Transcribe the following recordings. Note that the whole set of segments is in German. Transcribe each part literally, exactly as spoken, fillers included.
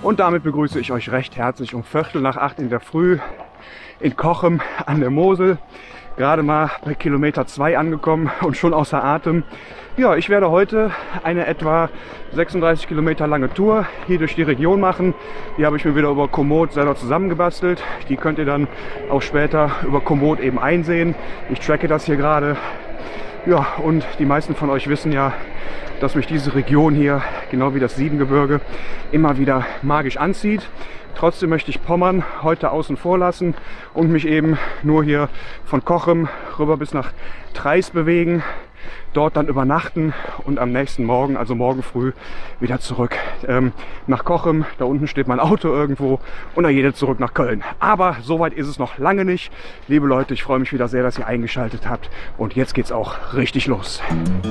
Und damit begrüße ich euch recht herzlich um Viertel nach acht in der Früh in Cochem an der Mosel. Gerade mal bei Kilometer zwei angekommen und schon außer Atem. Ja, ich werde heute eine etwa sechsunddreißig Kilometer lange Tour hier durch die Region machen. Die habe ich mir wieder über Komoot selber zusammengebastelt. Die könnt ihr dann auch später über Komoot eben einsehen. Ich tracke das hier gerade. Ja, und die meisten von euch wissen ja, dass mich diese Region hier, genau wie das Siebengebirge, immer wieder magisch anzieht. Trotzdem möchte ich Pommern heute außen vor lassen und mich eben nur hier von Cochem rüber bis nach Treis bewegen, dort dann übernachten und am nächsten Morgen, also morgen früh, wieder zurück ähm, nach Cochem. Da unten steht mein Auto irgendwo und dann geht es zurück nach Köln. Aber soweit ist es noch lange nicht. Liebe Leute, ich freue mich wieder sehr, dass ihr eingeschaltet habt und jetzt geht's auch richtig los.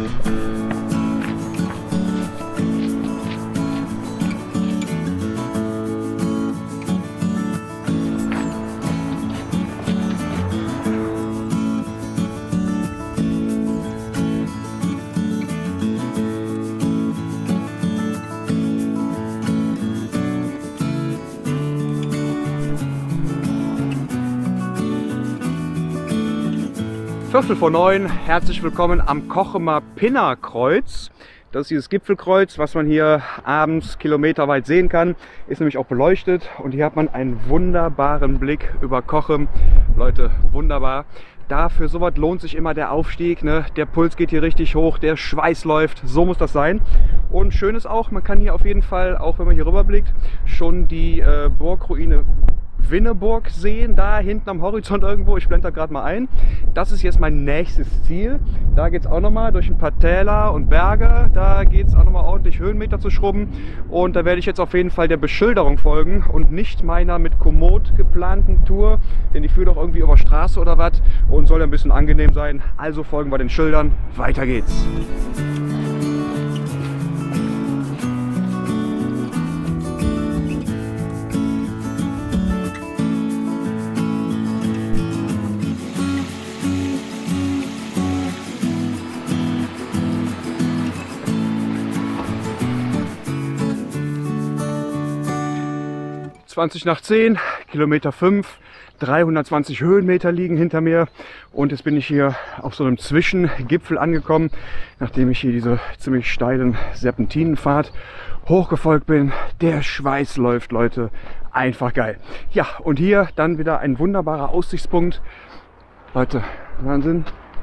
Viertel vor neun, herzlich willkommen am Cochemer Pinnerkreuz. Das ist dieses Gipfelkreuz, was man hier abends kilometerweit sehen kann. Ist nämlich auch beleuchtet und hier hat man einen wunderbaren Blick über Cochem. Leute, wunderbar. Dafür sowas lohnt sich immer der Aufstieg, ne? Der Puls geht hier richtig hoch, der Schweiß läuft, so muss das sein. Und schön ist auch, man kann hier auf jeden Fall, auch wenn man hier rüber blickt, schon die äh, Burgruine Winneburg sehen, da hinten am Horizont irgendwo. Ich blende da gerade mal ein. Das ist jetzt mein nächstes Ziel. Da geht es auch nochmal durch ein paar Täler und Berge. Da geht es auch nochmal ordentlich Höhenmeter zu schrubben. Und da werde ich jetzt auf jeden Fall der Beschilderung folgen und nicht meiner mit Komoot geplanten Tour. Denn die führt auch irgendwie über Straße oder was und soll ein bisschen angenehm sein. Also folgen wir den Schildern. Weiter geht's. zwanzig nach zehn, Kilometer fünf, dreihundertzwanzig Höhenmeter liegen hinter mir und jetzt bin ich hier auf so einem Zwischengipfel angekommen, nachdem ich hier diese ziemlich steilen Serpentinenpfad hochgefolgt bin. Der Schweiß läuft, Leute, einfach geil. Ja, und hier dann wieder ein wunderbarer Aussichtspunkt. Leute, Wahnsinn.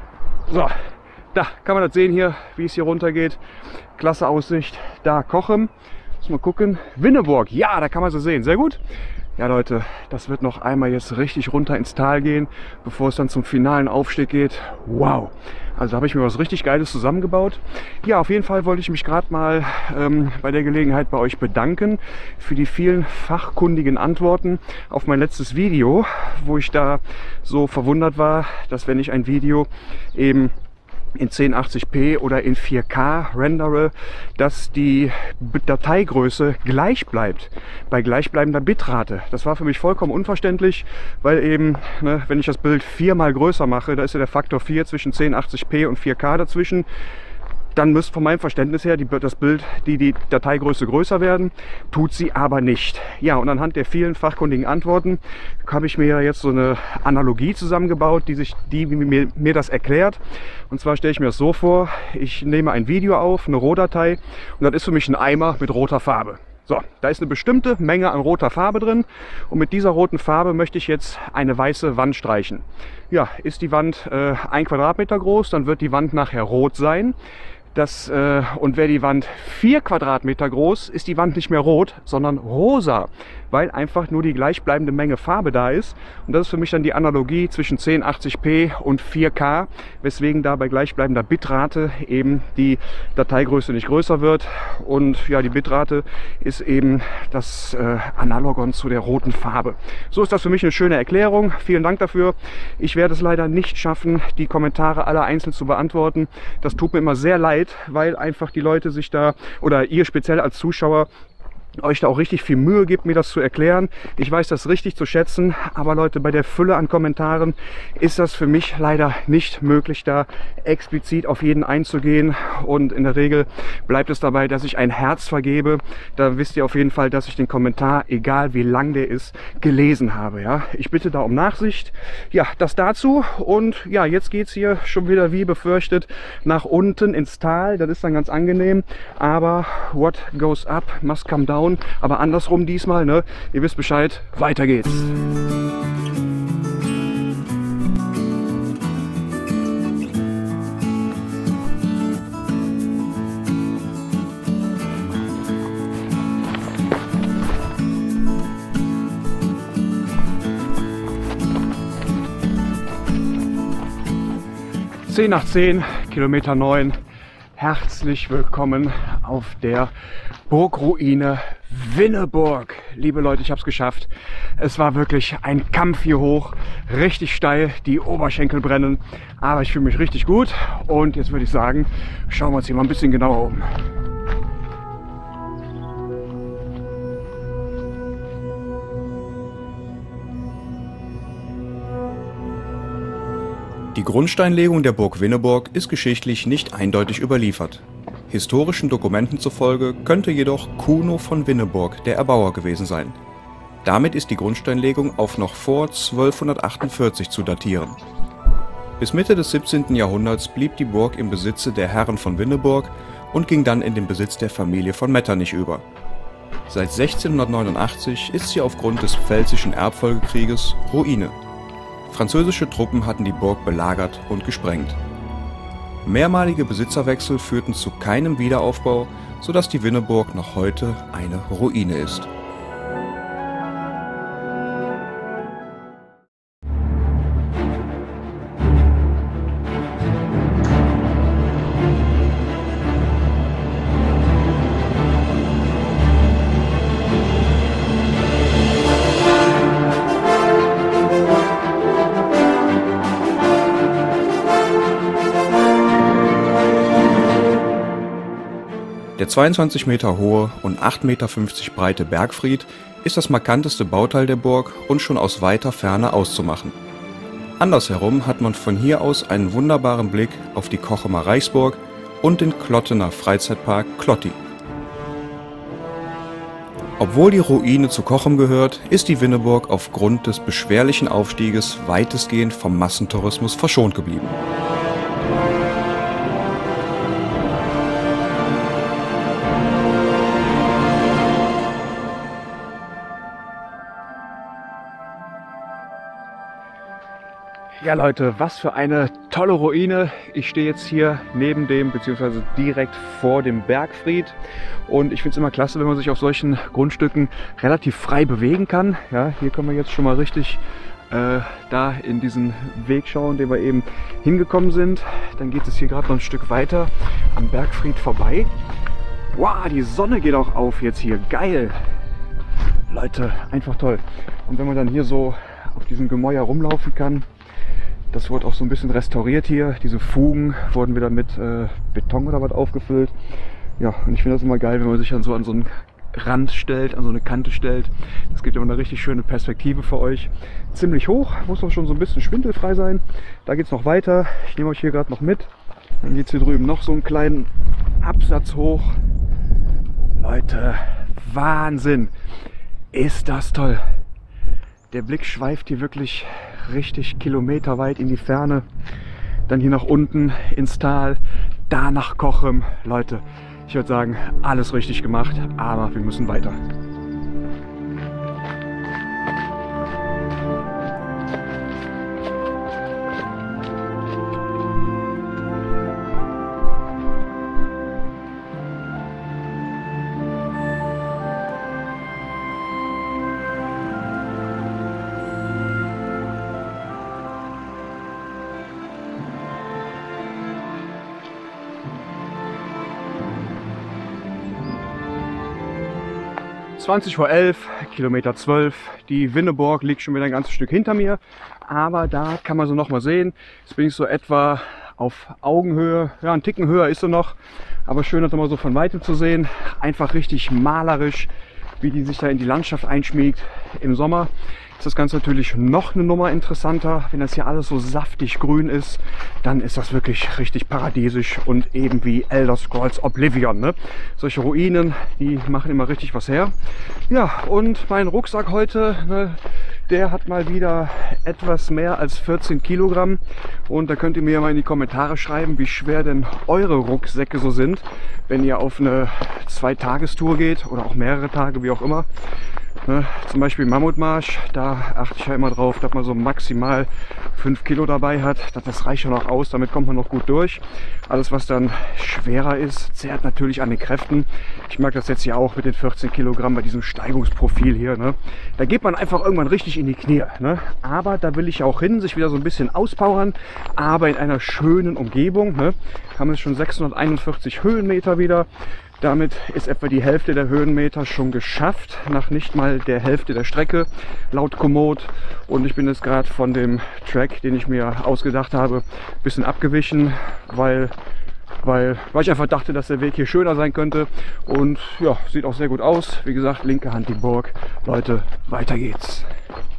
So, da kann man das sehen hier, wie es hier runter geht. Klasse Aussicht, da Cochem. Mal gucken. Winneburg, ja, da kann man sie sehen. Sehr gut. Ja, Leute, das wird noch einmal jetzt richtig runter ins Tal gehen, bevor es dann zum finalen Aufstieg geht. Wow. Also habe ich mir was richtig Geiles zusammengebaut. Ja, auf jeden Fall wollte ich mich gerade mal ähm, bei der Gelegenheit bei euch bedanken für die vielen fachkundigen Antworten auf mein letztes Video, wo ich da so verwundert war, dass wenn ich ein Video eben in zehn achtzig p oder in vier K rendere, dass die Dateigröße gleich bleibt, bei gleichbleibender Bitrate. Das war für mich vollkommen unverständlich, weil eben, ne, wenn ich das Bild viermal größer mache, da ist ja der Faktor vier zwischen zehn achtzig p und vier K dazwischen, dann müsste von meinem Verständnis her die, das Bild, die, die Dateigröße größer werden, tut sie aber nicht. Ja, und anhand der vielen fachkundigen Antworten habe ich mir jetzt so eine Analogie zusammengebaut, die, sich, die mir, mir das erklärt. Und zwar stelle ich mir das so vor, ich nehme ein Video auf, eine Rohdatei, und das ist für mich ein Eimer mit roter Farbe. So, da ist eine bestimmte Menge an roter Farbe drin und mit dieser roten Farbe möchte ich jetzt eine weiße Wand streichen. Ja, ist die Wand äh, ein Quadratmeter groß, dann wird die Wand nachher rot sein. Das, äh, und wäre die Wand vier Quadratmeter groß, ist die Wand nicht mehr rot, sondern rosa, weil einfach nur die gleichbleibende Menge Farbe da ist. Und das ist für mich dann die Analogie zwischen zehn achtzig p und vier K, weswegen da bei gleichbleibender Bitrate eben die Dateigröße nicht größer wird. Und ja, die Bitrate ist eben das äh, Analogon zu der roten Farbe. So ist das für mich eine schöne Erklärung. Vielen Dank dafür. Ich werde es leider nicht schaffen, die Kommentare alle einzeln zu beantworten. Das tut mir immer sehr leid, weil einfach die Leute sich da, oder ihr speziell als Zuschauer, euch da auch richtig viel Mühe gibt, mir das zu erklären. Ich weiß das richtig zu schätzen, aber Leute, bei der Fülle an Kommentaren ist das für mich leider nicht möglich, da explizit auf jeden einzugehen, und in der Regel bleibt es dabei, dass ich ein Herz vergebe. Da wisst ihr auf jeden Fall, dass ich den Kommentar, egal wie lang der ist, gelesen habe. Ja, ich bitte da um Nachsicht. Ja, das dazu, und ja, jetzt geht es hier schon wieder wie befürchtet nach unten ins Tal. Das ist dann ganz angenehm, aber what goes up must come down. Aber andersrum diesmal, ne? Ihr wisst Bescheid, weiter geht's. zehn nach zehn, Kilometer neun. Herzlich willkommen auf der Burgruine Winneburg. Liebe Leute, ich habe es geschafft. Es war wirklich ein Kampf hier hoch. Richtig steil, die Oberschenkel brennen. Aber ich fühle mich richtig gut. Und jetzt würde ich sagen, schauen wir uns hier mal ein bisschen genauer um. Die Grundsteinlegung der Burg Winneburg ist geschichtlich nicht eindeutig überliefert. Historischen Dokumenten zufolge könnte jedoch Kuno von Winneburg der Erbauer gewesen sein. Damit ist die Grundsteinlegung auf noch vor zwölfhundertachtundvierzig zu datieren. Bis Mitte des siebzehnten Jahrhunderts blieb die Burg im Besitze der Herren von Winneburg und ging dann in den Besitz der Familie von Metternich über. Seit sechzehnhundertneunundachtzig ist sie aufgrund des Pfälzischen Erbfolgekrieges Ruine. Französische Truppen hatten die Burg belagert und gesprengt. Mehrmalige Besitzerwechsel führten zu keinem Wiederaufbau, sodass die Winneburg noch heute eine Ruine ist. Der zweiundzwanzig Meter hohe und acht Meter fünfzig breite Bergfried ist das markanteste Bauteil der Burg und schon aus weiter Ferne auszumachen. Andersherum hat man von hier aus einen wunderbaren Blick auf die Kochemer Reichsburg und den Klottener Freizeitpark Klotti. Obwohl die Ruine zu Cochem gehört, ist die Winneburg aufgrund des beschwerlichen Aufstieges weitestgehend vom Massentourismus verschont geblieben. Ja Leute, was für eine tolle Ruine. Ich stehe jetzt hier neben dem, beziehungsweise direkt vor dem Bergfried, und ich finde es immer klasse, wenn man sich auf solchen Grundstücken relativ frei bewegen kann. Ja, hier können wir jetzt schon mal richtig äh, da in diesen Weg schauen, den wir eben hingekommen sind. Dann geht es hier gerade noch ein Stück weiter am Bergfried vorbei. Wow, die Sonne geht auch auf jetzt hier. Geil! Leute, einfach toll. Und wenn man dann hier so auf diesem Gemäuer rumlaufen kann, das wurde auch so ein bisschen restauriert hier. Diese Fugen wurden wieder mit äh, Beton oder was aufgefüllt. Ja, und ich finde das immer geil, wenn man sich dann so an so einen Rand stellt, an so eine Kante stellt. Das gibt immer eine richtig schöne Perspektive für euch. Ziemlich hoch, muss auch schon so ein bisschen schwindelfrei sein. Da geht es noch weiter. Ich nehme euch hier gerade noch mit. Dann geht es hier drüben noch so einen kleinen Absatz hoch. Leute, Wahnsinn! Ist das toll! Der Blick schweift hier wirklich richtig kilometerweit in die Ferne. Dann hier nach unten ins Tal, da nach Cochem. Leute, ich würde sagen, alles richtig gemacht, aber wir müssen weiter. zwanzig vor elf, Kilometer zwölf. Die Winneburg liegt schon wieder ein ganzes Stück hinter mir, aber da kann man so noch mal sehen. Jetzt bin ich so etwa auf Augenhöhe, ja, einen Ticken höher ist sie noch, aber schön, das mal so von weitem zu sehen. Einfach richtig malerisch, wie die sich da in die Landschaft einschmiegt. Im Sommer ist das Ganze natürlich noch eine Nummer interessanter. Wenn das hier alles so saftig grün ist, dann ist das wirklich richtig paradiesisch und eben wie Elder Scrolls Oblivion, ne? Solche Ruinen, die machen immer richtig was her. Ja, und mein Rucksack heute, ne, der hat mal wieder etwas mehr als vierzehn Kilogramm. Und da könnt ihr mir mal in die Kommentare schreiben, wie schwer denn eure Rucksäcke so sind, wenn ihr auf eine Zwei-Tagestour geht oder auch mehrere Tage, wie auch immer. Ne, zum Beispiel Mammutmarsch, da achte ich ja immer drauf, dass man so maximal fünf Kilo dabei hat. Das reicht schon auch aus, damit kommt man noch gut durch. Alles, was dann schwerer ist, zehrt natürlich an den Kräften. Ich mag das jetzt hier auch mit den vierzehn Kilogramm bei diesem Steigungsprofil hier. Ne. Da geht man einfach irgendwann richtig in die Knie. Ne. Aber da will ich auch hin, sich wieder so ein bisschen auspowern, aber in einer schönen Umgebung. Ne. Haben es schon sechshunderteinundvierzig Höhenmeter wieder. Damit ist etwa die Hälfte der Höhenmeter schon geschafft, nach nicht mal der Hälfte der Strecke, laut Komoot. Und ich bin jetzt gerade von dem Track, den ich mir ausgedacht habe, ein bisschen abgewichen, weil, weil, weil ich einfach dachte, dass der Weg hier schöner sein könnte. Und ja, sieht auch sehr gut aus. Wie gesagt, linke Hand die Burg. Leute, weiter geht's.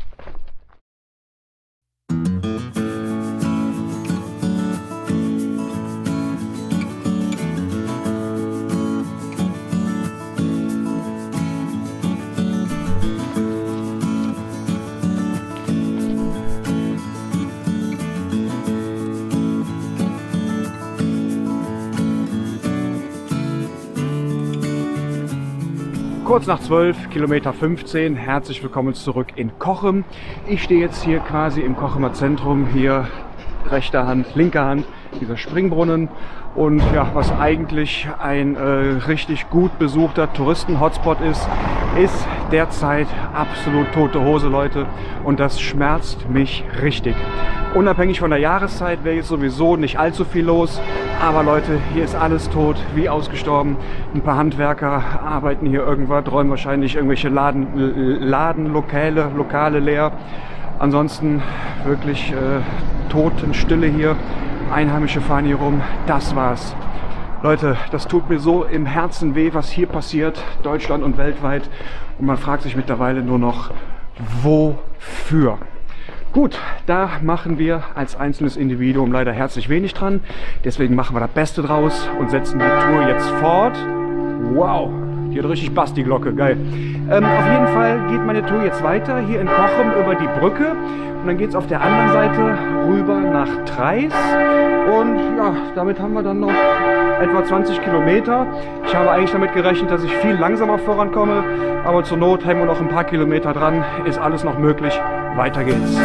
Kurz nach zwölf, Kilometer fünfzehn, herzlich willkommen zurück in Cochem. Ich stehe jetzt hier quasi im Cochemer Zentrum, hier rechter Hand, linker Hand, dieser Springbrunnen. Und ja, was eigentlich ein äh, richtig gut besuchter Touristen-Hotspot ist, ist derzeit absolut tote Hose, Leute. Und das schmerzt mich richtig. Unabhängig von der Jahreszeit wäre jetzt sowieso nicht allzu viel los. Aber Leute, hier ist alles tot, wie ausgestorben. Ein paar Handwerker arbeiten hier irgendwas, räumen wahrscheinlich irgendwelche Laden, Laden Lokale, Lokale leer. Ansonsten wirklich äh, Totenstille hier. Einheimische fahren hier rum. Das war's. Leute, das tut mir so im Herzen weh, was hier passiert, Deutschland und weltweit. Und man fragt sich mittlerweile nur noch, wofür? Gut, da machen wir als einzelnes Individuum leider herzlich wenig dran. Deswegen machen wir das Beste draus und setzen die Tour jetzt fort. Wow, die hat richtig Bass, die Glocke, geil. Ähm, auf jeden Fall geht meine Tour jetzt weiter, hier in Cochem über die Brücke. Und dann geht es auf der anderen Seite rüber nach Treis. Und ja, damit haben wir dann noch etwa zwanzig Kilometer. Ich habe eigentlich damit gerechnet, dass ich viel langsamer vorankomme. Aber zur Not hängen wir noch ein paar Kilometer dran. Ist alles noch möglich. Weiter geht's.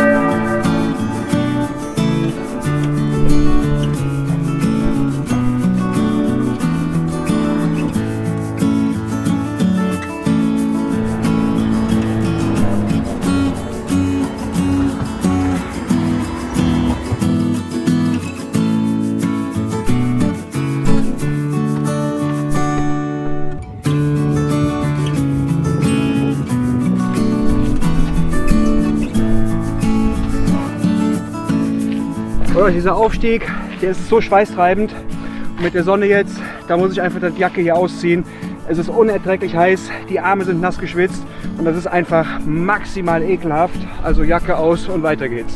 Dieser Aufstieg, der ist so schweißtreibend. Und mit der Sonne jetzt, da muss ich einfach die Jacke hier ausziehen. Es ist unerträglich heiß, die Arme sind nass geschwitzt und das ist einfach maximal ekelhaft. Also Jacke aus und weiter geht's.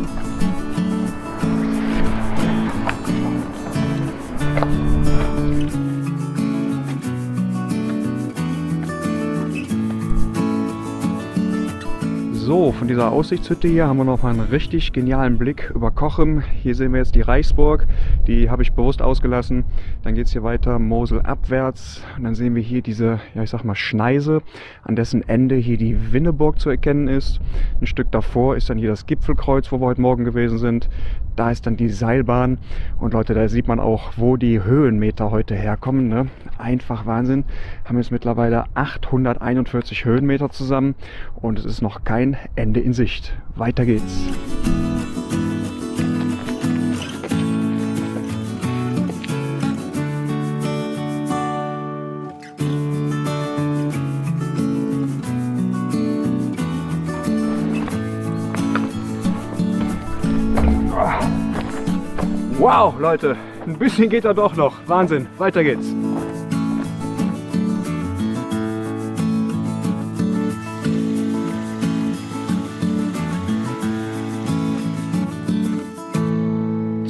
So, von dieser Aussichtshütte hier haben wir noch mal einen richtig genialen Blick über Cochem. Hier sehen wir jetzt die Reichsburg, die habe ich bewusst ausgelassen. Dann geht es hier weiter Mosel abwärts und dann sehen wir hier diese, ja ich sag mal Schneise, an dessen Ende hier die Winneburg zu erkennen ist. Ein Stück davor ist dann hier das Gipfelkreuz, wo wir heute Morgen gewesen sind. Da ist dann die Seilbahn und Leute, da sieht man auch, wo die Höhenmeter heute herkommen. Ne? Einfach Wahnsinn. Haben jetzt mittlerweile achthunderteinundvierzig Höhenmeter zusammen und es ist noch kein Ende in Sicht. Weiter geht's. Wow, Leute, ein bisschen geht da doch noch. Wahnsinn, weiter geht's.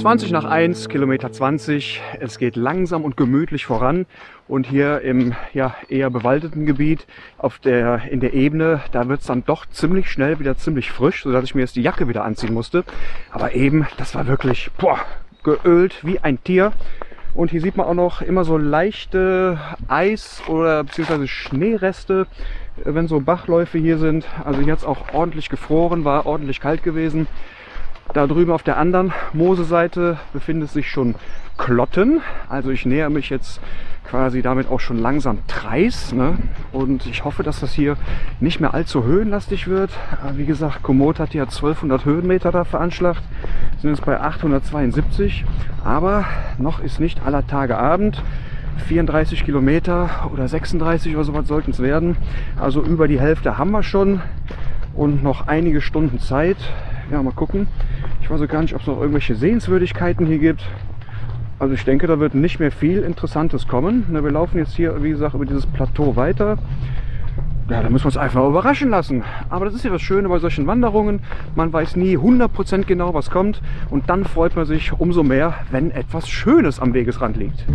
zwanzig nach eins, Kilometer zwanzig. Es geht langsam und gemütlich voran. Und hier im ja, eher bewaldeten Gebiet auf der, in der Ebene, da wird es dann doch ziemlich schnell wieder ziemlich frisch, sodass ich mir jetzt die Jacke wieder anziehen musste. Aber eben, das war wirklich boah, geölt wie ein Tier. Und hier sieht man auch noch immer so leichte Eis- oder beziehungsweise Schneereste, wenn so Bachläufe hier sind. Also hier hat es auch ordentlich gefroren, war ordentlich kalt gewesen. Da drüben auf der anderen Moseseite befindet sich schon Klotten. Also ich näher mich jetzt quasi damit auch schon langsam Treis. Ne? Und ich hoffe, dass das hier nicht mehr allzu höhenlastig wird. Aber wie gesagt, Komoot hat ja zwölfhundert Höhenmeter da veranschlagt. Sind jetzt bei achthundertzweiundsiebzig. Aber noch ist nicht aller Tage Abend. vierunddreißig Kilometer oder sechsunddreißig oder sowas sollten es werden. Also über die Hälfte haben wir schon. Und noch einige Stunden Zeit. Ja, mal gucken. Ich weiß auch gar nicht, ob es noch irgendwelche Sehenswürdigkeiten hier gibt. Also ich denke, da wird nicht mehr viel Interessantes kommen. Wir laufen jetzt hier, wie gesagt, über dieses Plateau weiter. Ja, da müssen wir uns einfach überraschen lassen. Aber das ist ja das Schöne bei solchen Wanderungen. Man weiß nie hundert Prozent genau, was kommt. Und dann freut man sich umso mehr, wenn etwas Schönes am Wegesrand liegt.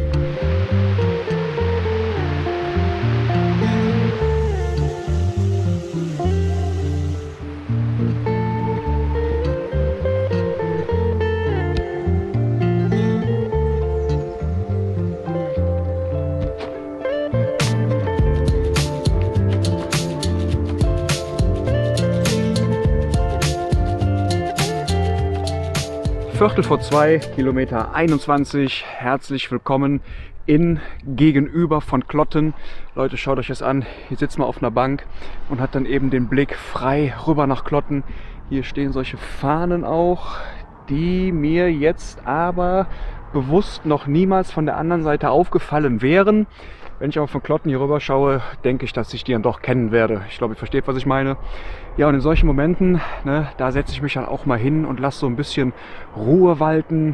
Viertel vor zwei, Kilometer einundzwanzig. Herzlich willkommen in Gegenüber von Klotten. Leute, schaut euch das an. Hier sitzt man auf einer Bank und hat dann eben den Blick frei rüber nach Klotten. Hier stehen solche Fahnen auch, die mir jetzt aber bewusst noch niemals von der anderen Seite aufgefallen wären. Wenn ich aber von Klotten hier rüber schaue, denke ich, dass ich die dann doch kennen werde. Ich glaube, ihr versteht, was ich meine. Ja, und in solchen Momenten, ne, da setze ich mich dann auch mal hin und lasse so ein bisschen Ruhe walten,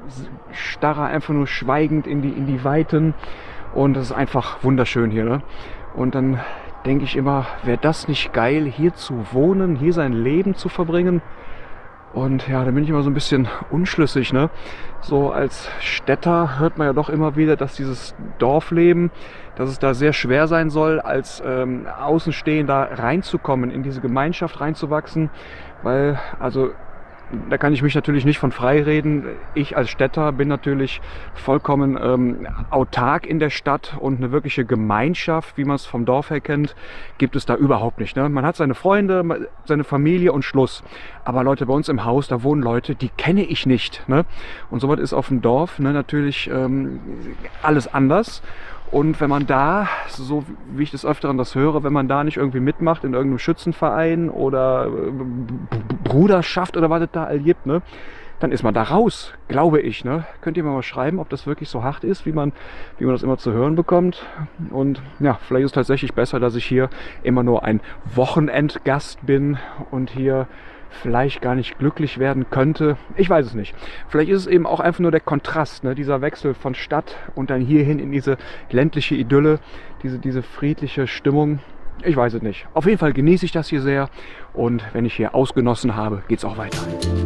starre einfach nur schweigend in die, in die Weiten. Und das ist einfach wunderschön hier. Ne? Und dann denke ich immer, wäre das nicht geil, hier zu wohnen, hier sein Leben zu verbringen? Und ja, da bin ich immer so ein bisschen unschlüssig, ne? So als Städter hört man ja doch immer wieder, dass dieses Dorfleben, dass es da sehr schwer sein soll, als ähm, Außenstehender reinzukommen, in diese Gemeinschaft reinzuwachsen, weil, also da kann ich mich natürlich nicht von frei reden. Ich als Städter bin natürlich vollkommen ähm, autark in der Stadt und eine wirkliche Gemeinschaft, wie man es vom Dorf her kennt, gibt es da überhaupt nicht. Ne? Man hat seine Freunde, seine Familie und Schluss. Aber Leute, bei uns im Haus, da wohnen Leute, die kenne ich nicht. Ne? Und sowas ist auf dem Dorf ne, natürlich ähm, alles anders. Und wenn man da, so wie ich des Öfteren das höre, wenn man da nicht irgendwie mitmacht in irgendeinem Schützenverein oder Bruderschaft oder was es da all gibt, ne, dann ist man da raus, glaube ich. Ne? Könnt ihr mir mal schreiben, ob das wirklich so hart ist, wie man, wie man das immer zu hören bekommt. Und ja, vielleicht ist es tatsächlich besser, dass ich hier immer nur ein Wochenendgast bin und hier vielleicht gar nicht glücklich werden könnte. Ich weiß es nicht. Vielleicht ist es eben auch einfach nur der Kontrast, ne? Dieser Wechsel von Stadt und dann hierhin in diese ländliche Idylle, diese, diese friedliche Stimmung. Ich weiß es nicht. Auf jeden Fall genieße ich das hier sehr und wenn ich hier ausgenossen habe, geht es auch weiter.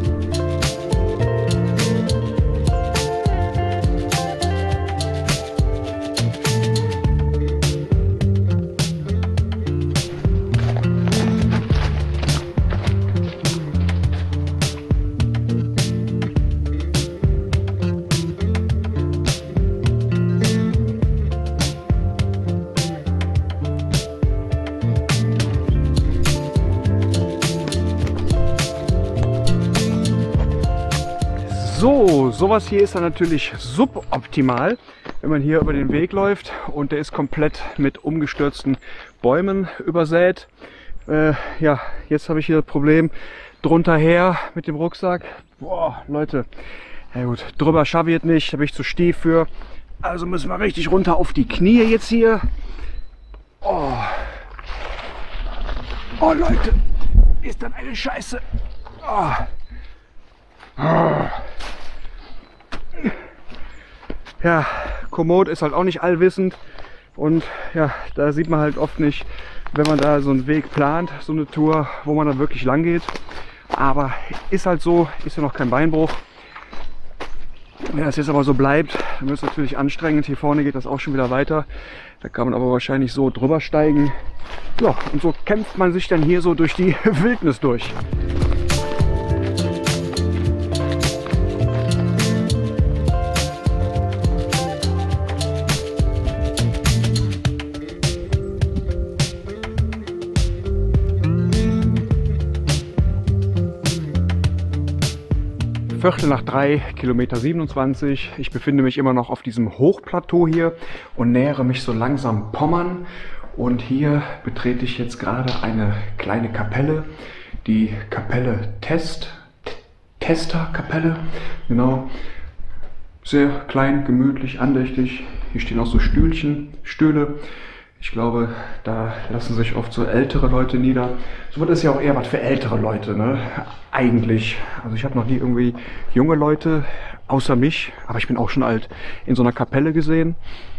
So, sowas hier ist dann natürlich suboptimal, wenn man hier über den Weg läuft und der ist komplett mit umgestürzten Bäumen übersät. Äh, ja, jetzt habe ich hier das Problem drunter her mit dem Rucksack. Boah, Leute, ja gut, drüber schaffe ich es nicht, da bin ich zu stief für. Also müssen wir richtig runter auf die Knie jetzt hier. Oh, oh Leute, ist das eine Scheiße. Oh. Ja, Komoot ist halt auch nicht allwissend und ja, da sieht man halt oft nicht, wenn man da so einen Weg plant, so eine Tour, wo man dann wirklich lang geht. Aber ist halt so, ist ja noch kein Beinbruch. Wenn das jetzt aber so bleibt, dann wird es natürlich anstrengend. Hier vorne geht das auch schon wieder weiter. Da kann man aber wahrscheinlich so drüber steigen. Ja, und so kämpft man sich dann hier so durch die Wildnis durch. Viertel nach drei, Kilometer siebenundzwanzig. Ich befinde mich immer noch auf diesem Hochplateau hier und nähere mich so langsam Pommern. Und hier betrete ich jetzt gerade eine kleine Kapelle, die Kapelle Test, Tester-Kapelle, genau. Sehr klein, gemütlich, andächtig. Hier stehen auch so Stühlchen, Stühle. Ich glaube, da lassen sich oft so ältere Leute nieder. So wird es ja auch eher was für ältere Leute, ne? Eigentlich. Also ich habe noch nie irgendwie junge Leute, außer mich, aber ich bin auch schon alt, in so einer Kapelle gesehen.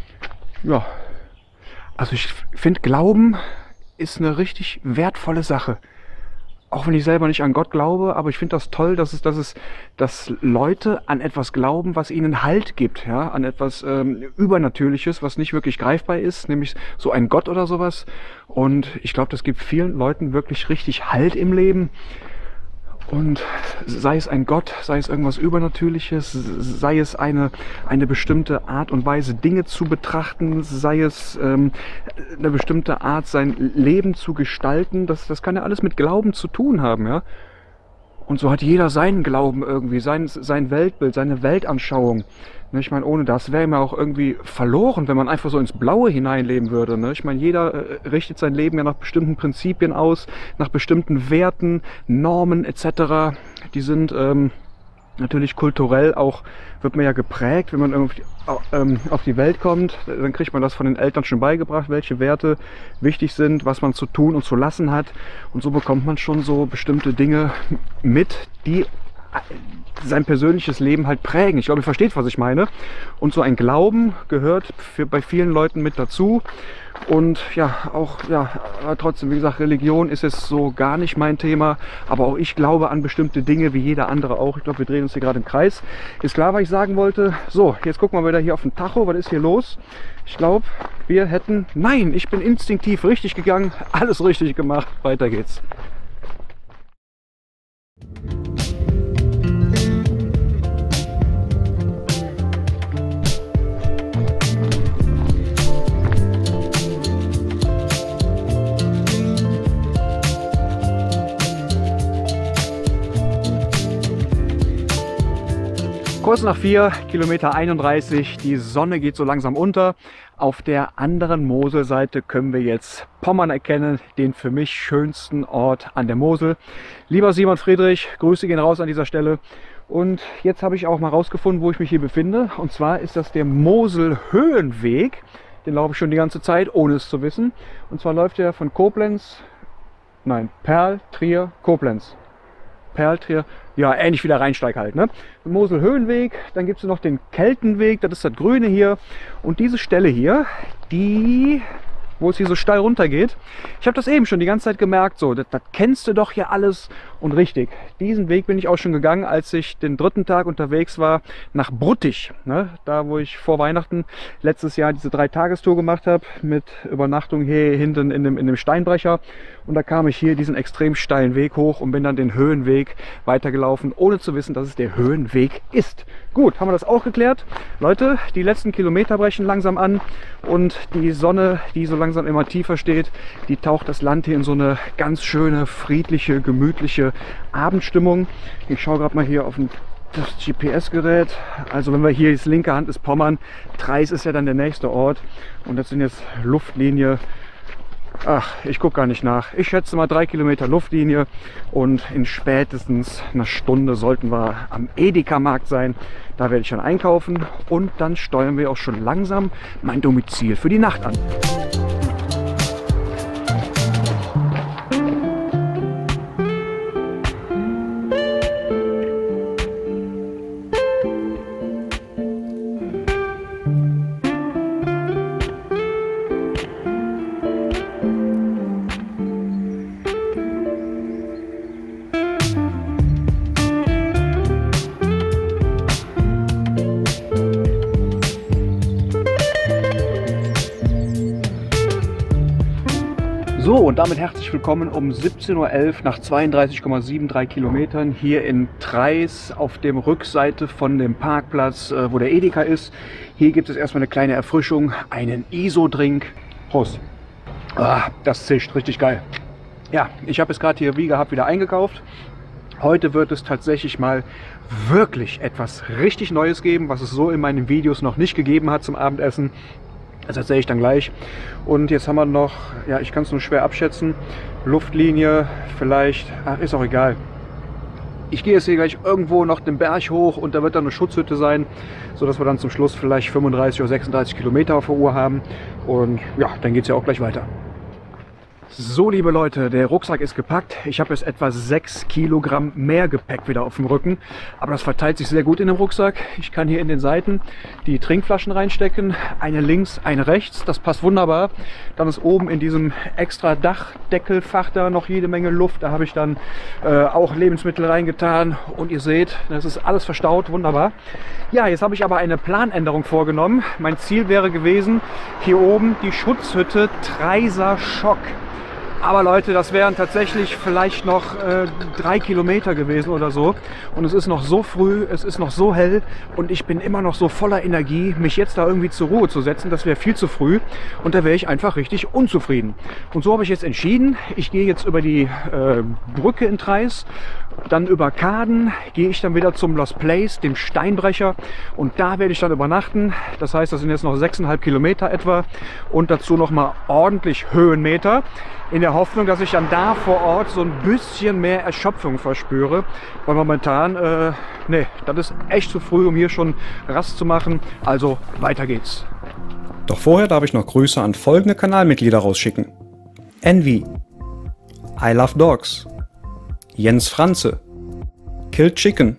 Ja, also ich finde, Glauben ist eine richtig wertvolle Sache. Auch wenn ich selber nicht an Gott glaube, aber ich finde das toll, dass es, dass es, dass Leute an etwas glauben, was ihnen Halt gibt, ja, an etwas ähm, Übernatürliches, was nicht wirklich greifbar ist, nämlich so ein Gott oder sowas. Und ich glaube, das gibt vielen Leuten wirklich richtig Halt im Leben. Und sei es ein Gott, sei es irgendwas Übernatürliches, sei es eine, eine bestimmte Art und Weise, Dinge zu betrachten, sei es ähm, eine bestimmte Art, sein Leben zu gestalten, das, das kann ja alles mit Glauben zu tun haben, ja. Und so hat jeder seinen Glauben irgendwie, sein, sein Weltbild, seine Weltanschauung. Ich meine, ohne das wäre man auch irgendwie verloren, wenn man einfach so ins Blaue hineinleben würde. Ich meine, jeder richtet sein Leben ja nach bestimmten Prinzipien aus, nach bestimmten Werten, Normen et cetera. Die sind ähm, natürlich kulturell auch, wird man ja geprägt, wenn man irgendwie ähm, auf die Welt kommt, dann kriegt man das von den Eltern schon beigebracht, welche Werte wichtig sind, was man zu tun und zu lassen hat. Und so bekommt man schon so bestimmte Dinge mit, die sein persönliches Leben halt prägen. Ich glaube, ihr versteht, was ich meine. Und so ein Glauben gehört für, bei vielen Leuten mit dazu. Und ja, auch, ja, aber trotzdem, wie gesagt, Religion ist jetzt so gar nicht mein Thema. Aber auch ich glaube an bestimmte Dinge, wie jeder andere auch. Ich glaube, wir drehen uns hier gerade im Kreis. Ist klar, was ich sagen wollte. So, jetzt gucken wir wieder hier auf den Tacho. Was ist hier los? Ich glaube, wir hätten... Nein, ich bin instinktiv richtig gegangen. Alles richtig gemacht. Weiter geht's. Kurz nach vier, Kilometer einunddreißig, die Sonne geht so langsam unter. Auf der anderen Moselseite können wir jetzt Pommern erkennen, den für mich schönsten Ort an der Mosel. Lieber Simon Friedrich, Grüße gehen raus an dieser Stelle. Und jetzt habe ich auch mal rausgefunden, wo ich mich hier befinde. Und zwar ist das der Mosel-Höhenweg. Den laufe ich schon die ganze Zeit, ohne es zu wissen. Und zwar läuft er von Koblenz, nein, Perl, Trier, Koblenz. Perl, Trier, ja, ähnlich wie der Rheinsteig halt, ne? Mosel-Höhenweg, dann gibt es noch den Keltenweg, das ist das Grüne hier. Und diese Stelle hier, die, wo es hier so steil runter geht, ich habe das eben schon die ganze Zeit gemerkt, so, das, das kennst du doch hier alles. Und richtig, diesen Weg bin ich auch schon gegangen, als ich den dritten Tag unterwegs war nach Bruttig, ne? Da, wo ich vor Weihnachten letztes Jahr diese Drei-Tagestour gemacht habe, mit Übernachtung hier hinten in dem, in dem Steinbrecher. Und da kam ich hier diesen extrem steilen Weg hoch und bin dann den Höhenweg weitergelaufen, ohne zu wissen, dass es der Höhenweg ist. Gut, haben wir das auch geklärt. Leute, die letzten Kilometer brechen langsam an und die Sonne, die so langsam immer tiefer steht, die taucht das Land hier in so eine ganz schöne, friedliche, gemütliche Abendstimmung. Ich schaue gerade mal hier auf ein das G P S-Gerät. Also wenn wir hier, das linke Hand ist Pommern, Treis ist ja dann der nächste Ort und das sind jetzt Luftlinie. Ach, ich gucke gar nicht nach. Ich schätze mal drei Kilometer Luftlinie und in spätestens einer Stunde sollten wir am Edeka-Markt sein. Da werde ich dann einkaufen und dann steuern wir auch schon langsam mein Domizil für die Nacht an. So, und damit herzlich willkommen um siebzehn Uhr elf nach zweiunddreißig Komma dreiundsiebzig Kilometern hier in Treis auf dem Rückseite von dem Parkplatz, wo der Edeka ist. Hier gibt es erstmal eine kleine Erfrischung, einen ISO-Drink. Prost! Ah, das zischt, richtig geil. Ja, ich habe es gerade hier wie gehabt wieder eingekauft. Heute wird es tatsächlich mal wirklich etwas richtig Neues geben, was es so in meinen Videos noch nicht gegeben hat zum Abendessen. Das erzähle ich dann gleich. Und jetzt haben wir noch, ja, ich kann es nur schwer abschätzen, Luftlinie vielleicht, ach, ist auch egal. Ich gehe jetzt hier gleich irgendwo noch den Berg hoch und da wird dann eine Schutzhütte sein, sodass wir dann zum Schluss vielleicht fünfunddreißig oder sechsunddreißig Kilometer auf der Uhr haben. Und ja, dann geht es ja auch gleich weiter. So, liebe Leute, der Rucksack ist gepackt. Ich habe jetzt etwa sechs Kilogramm mehr Gepäck wieder auf dem Rücken. Aber das verteilt sich sehr gut in dem Rucksack. Ich kann hier in den Seiten die Trinkflaschen reinstecken. Eine links, eine rechts. Das passt wunderbar. Dann ist oben in diesem extra Dachdeckelfach da noch jede Menge Luft. Da habe ich dann äh, auch Lebensmittel reingetan. Und ihr seht, das ist alles verstaut. Wunderbar. Ja, jetzt habe ich aber eine Planänderung vorgenommen. Mein Ziel wäre gewesen, hier oben die Schutzhütte Treiser Schock. Aber Leute, das wären tatsächlich vielleicht noch äh, drei Kilometer gewesen oder so. Und es ist noch so früh, es ist noch so hell und ich bin immer noch so voller Energie, mich jetzt da irgendwie zur Ruhe zu setzen. Das wäre viel zu früh und da wäre ich einfach richtig unzufrieden. Und so habe ich jetzt entschieden, ich gehe jetzt über die äh, Brücke in Treis, dann über Kaden, gehe ich dann wieder zum Lost Place, dem Steinbrecher, und da werde ich dann übernachten. Das heißt, das sind jetzt noch sechseinhalb Kilometer etwa und dazu noch mal ordentlich Höhenmeter, in der Hoffnung, dass ich dann da vor Ort so ein bisschen mehr Erschöpfung verspüre, weil momentan, äh, nee, das ist echt zu früh, um hier schon Rast zu machen. Also weiter geht's. Doch vorher darf ich noch Grüße an folgende Kanalmitglieder rausschicken: Envy, I Love Dogs, Jens Franze, Killed Chicken,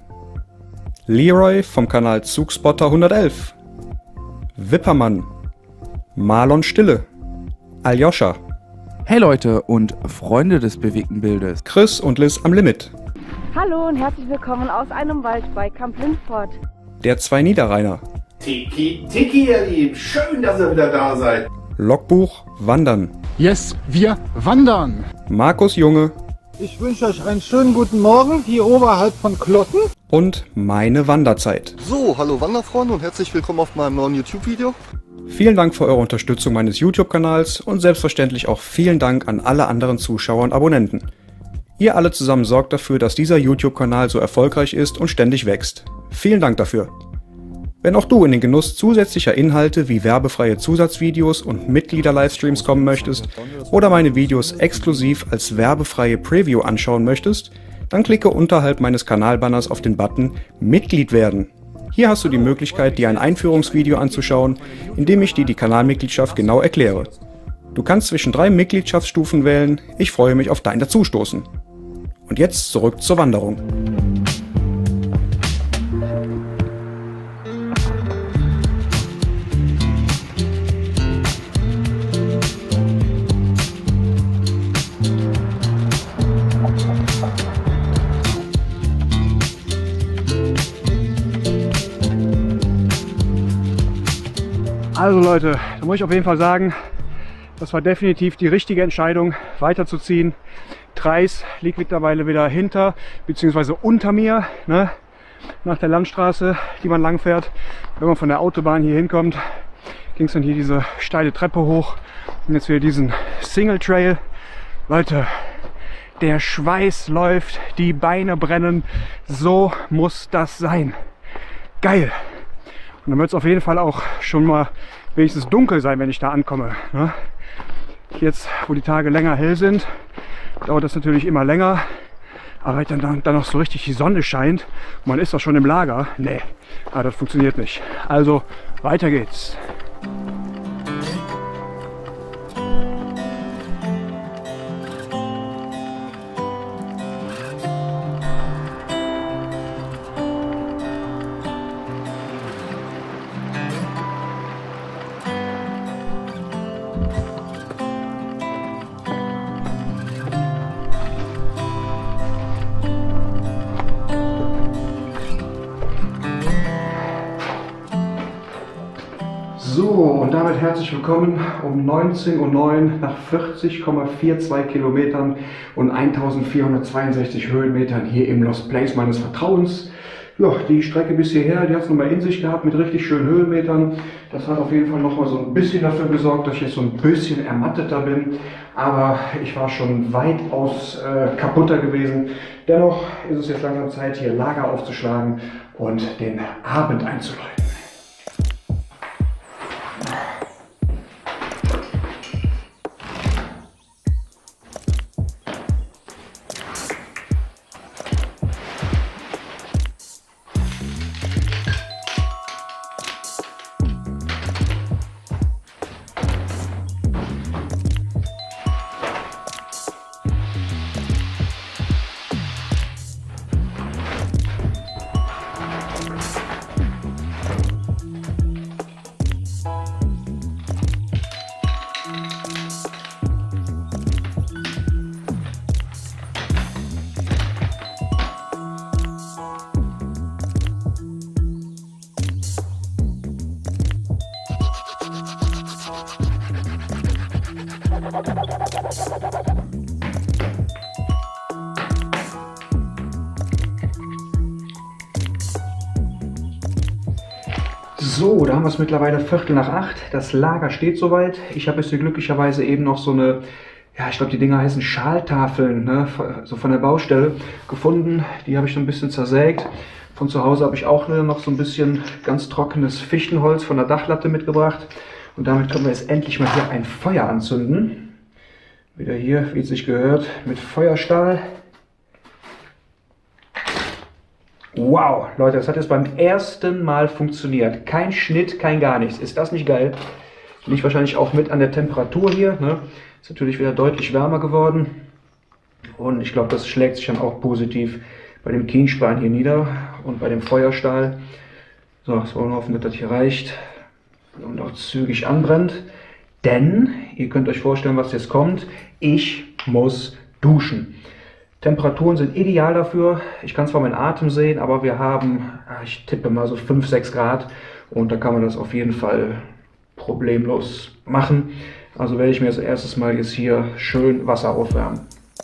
Leroy vom Kanal Zugspotter hundertelf, Wippermann, Marlon Stille, Aljoscha, Hey Leute und Freunde des bewegten Bildes, Chris und Liz am Limit. Hallo und herzlich willkommen aus einem Wald bei Camp Lindfort. Der zwei Niederrheiner. Tiki, Tiki, ihr Lieben, schön, dass ihr wieder da seid. Logbuch Wandern. Yes, wir wandern. Markus Junge. Ich wünsche euch einen schönen guten Morgen hier oberhalb von Klotten. Und meine Wanderzeit. So, hallo Wanderfreunde und herzlich willkommen auf meinem neuen YouTube-Video. Vielen Dank für eure Unterstützung meines YouTube-Kanals und selbstverständlich auch vielen Dank an alle anderen Zuschauer und Abonnenten. Ihr alle zusammen sorgt dafür, dass dieser YouTube-Kanal so erfolgreich ist und ständig wächst. Vielen Dank dafür. Wenn auch du in den Genuss zusätzlicher Inhalte wie werbefreie Zusatzvideos und Mitglieder-Livestreams kommen möchtest oder meine Videos exklusiv als werbefreie Preview anschauen möchtest, dann klicke unterhalb meines Kanalbanners auf den Button Mitglied werden. Hier hast du die Möglichkeit, dir ein Einführungsvideo anzuschauen, in dem ich dir die Kanalmitgliedschaft genau erkläre. Du kannst zwischen drei Mitgliedschaftsstufen wählen. Ich freue mich auf dein Dazustoßen. Und jetzt zurück zur Wanderung. Also Leute, da muss ich auf jeden Fall sagen, das war definitiv die richtige Entscheidung, weiterzuziehen. Treis liegt mittlerweile wieder hinter bzw. unter mir, ne? Nach der Landstraße, die man lang fährt. Wenn man von der Autobahn hier hinkommt, ging es dann hier diese steile Treppe hoch und jetzt wieder diesen Single Trail. Leute, der Schweiß läuft, die Beine brennen, so muss das sein. Geil! Und dann wird es auf jeden Fall auch schon mal wenigstens dunkel sein, wenn ich da ankomme, ne? Jetzt, wo die Tage länger hell sind, dauert das natürlich immer länger. Aber wenn dann, dann noch so richtig die Sonne scheint und man ist doch schon im Lager, nee, aber das funktioniert nicht. Also weiter geht's. damit herzlich willkommen um neunzehn Uhr neun nach vierzig Komma zweiundvierzig Kilometern und eintausendvierhundertzweiundsechzig Höhenmetern hier im Lost Place meines Vertrauens. Ja, die Strecke bis hierher, die hat es nochmal in sich gehabt mit richtig schönen Höhenmetern. Das hat auf jeden Fall nochmal so ein bisschen dafür gesorgt, dass ich jetzt so ein bisschen ermatteter bin. Aber ich war schon weitaus äh, kaputter gewesen. Dennoch ist es jetzt langsam Zeit, hier Lager aufzuschlagen und den Abend einzuläuten. So, da haben wir es mittlerweile Viertel nach acht. Das Lager steht soweit. Ich habe jetzt hier glücklicherweise eben noch so eine, ja, ich glaube, die Dinger heißen Schaltafeln, ne, so von der Baustelle gefunden. Die habe ich so ein bisschen zersägt. Von zu Hause habe ich auch noch so ein bisschen ganz trockenes Fichtenholz von der Dachlatte mitgebracht. Und damit können wir jetzt endlich mal hier ein Feuer anzünden. Wieder hier, wie es sich gehört, mit Feuerstahl. Wow, Leute, das hat jetzt beim ersten Mal funktioniert. Kein Schnitt, kein gar nichts. Ist das nicht geil? Liegt wahrscheinlich auch mit an der Temperatur hier. Ne? Ist natürlich wieder deutlich wärmer geworden. Und ich glaube, das schlägt sich dann auch positiv bei dem Kienspan hier nieder und bei dem Feuerstahl. So, jetzt wollen wir hoffen, dass das hier reicht und auch zügig anbrennt. Denn, ihr könnt euch vorstellen, was jetzt kommt. Ich muss duschen. Temperaturen sind ideal dafür. Ich kann zwar meinen Atem sehen, aber wir haben, ich tippe mal so fünf, sechs Grad und da kann man das auf jeden Fall problemlos machen. Also werde ich mir als erstes mal jetzt hier schön Wasser aufwärmen.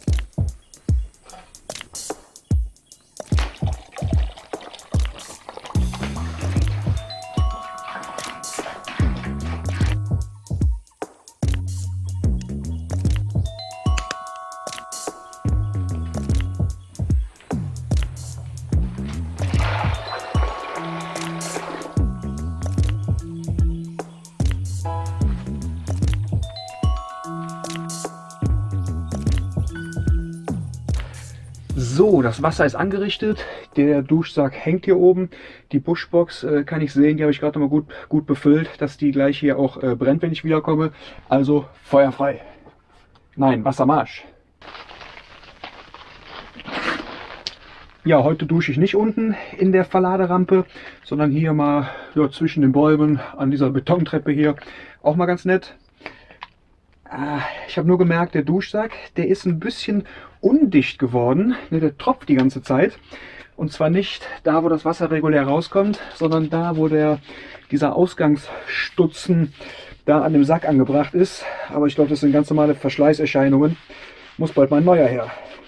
So, das Wasser ist angerichtet, der Duschsack hängt hier oben, die Pushbox äh, kann ich sehen, die habe ich gerade noch mal gut, gut befüllt, dass die gleich hier auch äh, brennt, wenn ich wiederkomme. Also feuerfrei. Nein, Wassermarsch. Ja, heute dusche ich nicht unten in der Verladerampe, sondern hier mal ja, zwischen den Bäumen an dieser Betontreppe hier. Auch mal ganz nett. Ich habe nur gemerkt, der Duschsack, der ist ein bisschen undicht geworden. Der tropft die ganze Zeit. Und zwar nicht da, wo das Wasser regulär rauskommt, sondern da, wo der, dieser Ausgangsstutzen da an dem Sack angebracht ist. Aber ich glaube, das sind ganz normale Verschleißerscheinungen. Muss bald mal ein neuer her.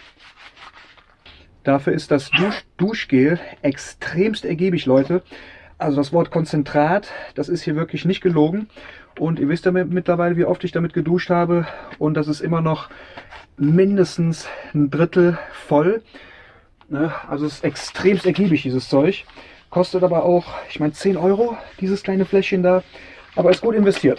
Dafür ist das Dusch Duschgel extremst ergiebig, Leute. Also das Wort Konzentrat, das ist hier wirklich nicht gelogen. Und ihr wisst ja mittlerweile, wie oft ich damit geduscht habe. Und das ist immer noch mindestens ein Drittel voll. Also es ist extremst ergiebig, dieses Zeug. Kostet aber auch, ich meine, zehn Euro, dieses kleine Fläschchen da. Aber ist gut investiert.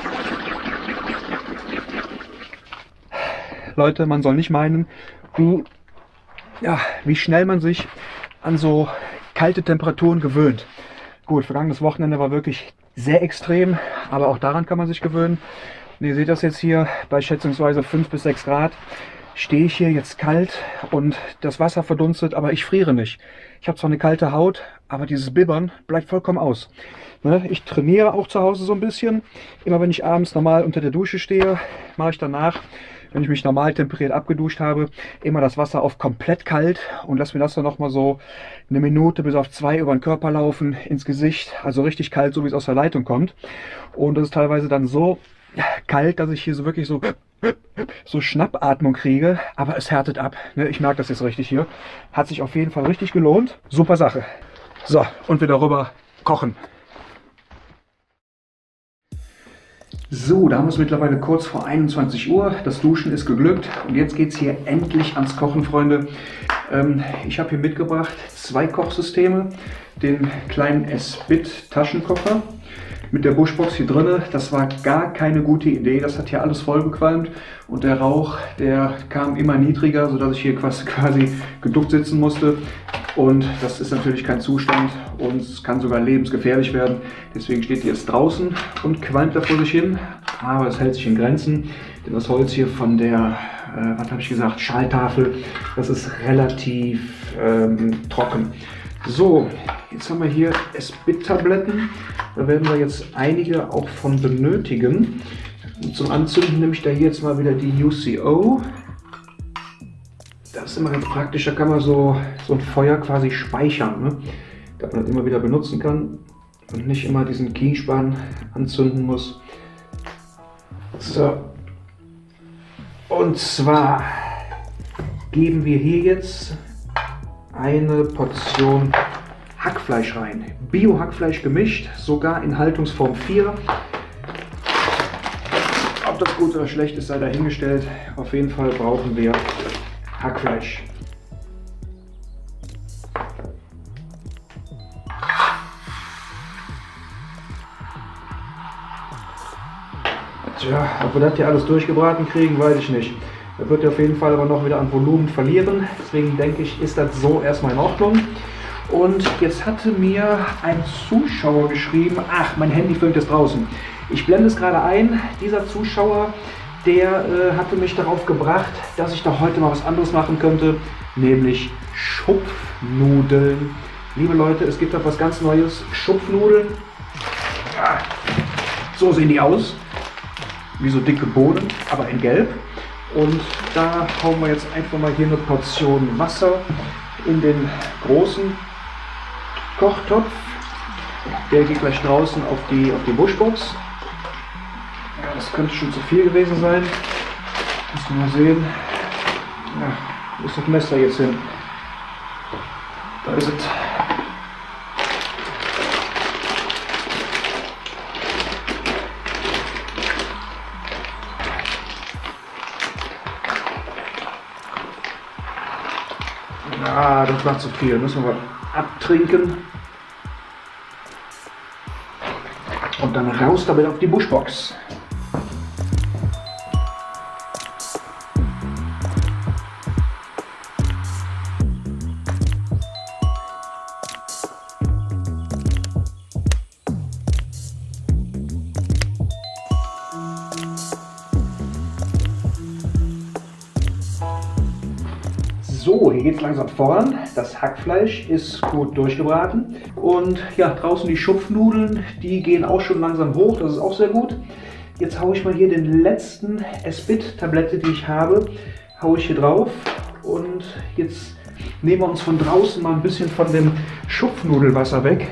Leute, man soll nicht meinen, wie, ja, wie schnell man sich an so kalte Temperaturen gewöhnt. Gut, vergangenes Wochenende war wirklich sehr extrem, aber auch daran kann man sich gewöhnen. Und ihr seht das jetzt hier bei schätzungsweise fünf bis sechs Grad. stehe ich hier jetzt kalt und das Wasser verdunstet, aber ich friere nicht. Ich habe zwar eine kalte Haut, aber dieses Bibbern bleibt vollkommen aus. Ne? Ich trainiere auch zu Hause so ein bisschen. Immer wenn ich abends normal unter der Dusche stehe, mache ich danach, wenn ich mich normal temperiert abgeduscht habe, immer das Wasser auf komplett kalt und lasse mir das dann nochmal so eine Minute bis auf zwei über den Körper laufen, ins Gesicht. Also richtig kalt, so wie es aus der Leitung kommt. Und das ist teilweise dann so kalt, dass ich hier so wirklich so, so Schnappatmung kriege. Aber es härtet ab. Ne? Ich merke das jetzt richtig hier. Hat sich auf jeden Fall richtig gelohnt. Super Sache. So, und wieder rüber kochen. So, da haben wir es mittlerweile kurz vor einundzwanzig Uhr. Das Duschen ist geglückt und jetzt geht es hier endlich ans Kochen, Freunde. Ähm, ich habe hier mitgebracht zwei Kochsysteme. Den kleinen Esbit Taschenkocher mit der Bushbox hier drin. Das war gar keine gute Idee. Das hat hier alles voll gequalmt und der Rauch, der kam immer niedriger, sodass ich hier quasi, quasi geduckt sitzen musste. Und das ist natürlich kein Zustand und es kann sogar lebensgefährlich werden. Deswegen steht die jetzt draußen und qualmt da vor sich hin. Aber es hält sich in Grenzen, denn das Holz hier von der, äh, was habe ich gesagt, Schalltafel, das ist relativ ähm, trocken. So, jetzt haben wir hier Esbit-Tabletten. Da werden wir jetzt einige auch von benötigen. Und zum Anzünden nehme ich da hier jetzt mal wieder die U C O. Das ist immer ganz praktisch, da kann man so, so ein Feuer quasi speichern, ne? Dass man das immer wieder benutzen kann und nicht immer diesen Kienspan anzünden muss. So. Und zwar geben wir hier jetzt eine Portion Hackfleisch rein. Bio-Hackfleisch gemischt, sogar in Haltungsform vier. Ob das gut oder schlecht ist, sei dahingestellt. Auf jeden Fall brauchen wir Hackfleisch. Tja, ob wir das hier alles durchgebraten kriegen, weiß ich nicht. Das wird auf jeden Fall aber noch wieder an Volumen verlieren. Deswegen denke ich, ist das so erstmal in Ordnung. Und jetzt hatte mir ein Zuschauer geschrieben, ach, mein Handy filmt jetzt draußen. Ich blende es gerade ein. Dieser Zuschauer, der äh, hatte mich darauf gebracht, dass ich da heute mal was anderes machen könnte, nämlich Schupfnudeln. Liebe Leute, es gibt da was ganz Neues, Schupfnudeln. Ja, so sehen die aus, wie so dicke Bohnen, aber in Gelb. Und da hauen wir jetzt einfach mal hier eine Portion Wasser in den großen Kochtopf. Der geht gleich draußen auf die, auf die Bushbox. Ja, das könnte schon zu viel gewesen sein. Müssen wir mal sehen. Ja, wo ist das Messer jetzt hin? Da ist es. Ah, das war zu viel. Müssen wir mal abtrinken. Und dann raus damit auf die Bushbox. So, hier geht es langsam voran. Das Hackfleisch ist gut durchgebraten. Und ja, draußen die Schupfnudeln, die gehen auch schon langsam hoch. Das ist auch sehr gut. Jetzt haue ich mal hier den letzten Esbit-Tablette, die ich habe, haue ich hier drauf. Und jetzt nehmen wir uns von draußen mal ein bisschen von dem Schupfnudelwasser weg.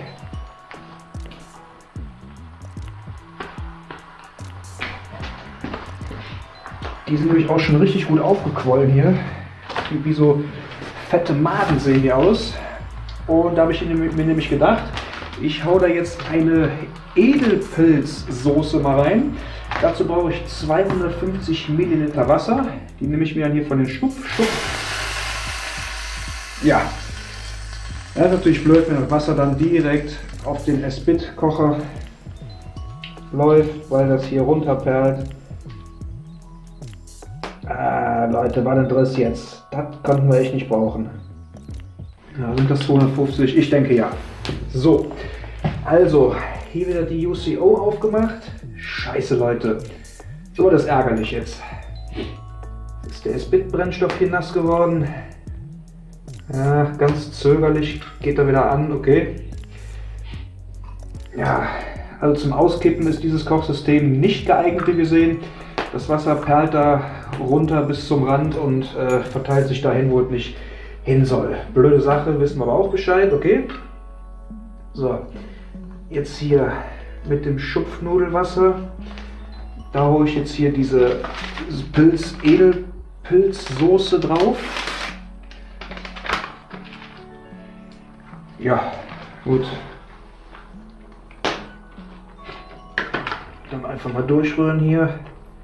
Die sind nämlich auch schon richtig gut aufgequollen hier. Wie so fette Maden sehen die aus. Und da habe ich mir nämlich gedacht, ich hau da jetzt eine Edelpilzsoße mal rein. Dazu brauche ich zweihundertfünfzig Milliliter Wasser. Die nehme ich mir dann hier von den Schupf, Schupf. Ja. Das ist natürlich blöd, wenn das Wasser dann direkt auf den Esbit-Kocher läuft, weil das hier runterperlt. Ah, Leute, war denn das jetzt? Das konnten wir echt nicht brauchen. Ja, sind das zweihundertfünfzig? Ich denke ja. So, also hier wieder die U C O aufgemacht. Scheiße, Leute. So, das ist ärgerlich jetzt. Das Jetzt, der ist mit Brennstoff hier nass geworden. Ja, ganz zögerlich geht er wieder an, okay. Ja, also zum Auskippen ist dieses Kochsystem nicht geeignet, wie wir sehen. Das Wasser perlt da runter bis zum Rand und äh, verteilt sich dahin, wo es nicht hin soll. Blöde Sache, wissen wir aber auch Bescheid, okay. So, jetzt hier mit dem Schupfnudelwasser. Da hole ich jetzt hier diese Pilz, Edelpilzsoße drauf. Ja, gut. Dann einfach mal durchrühren hier.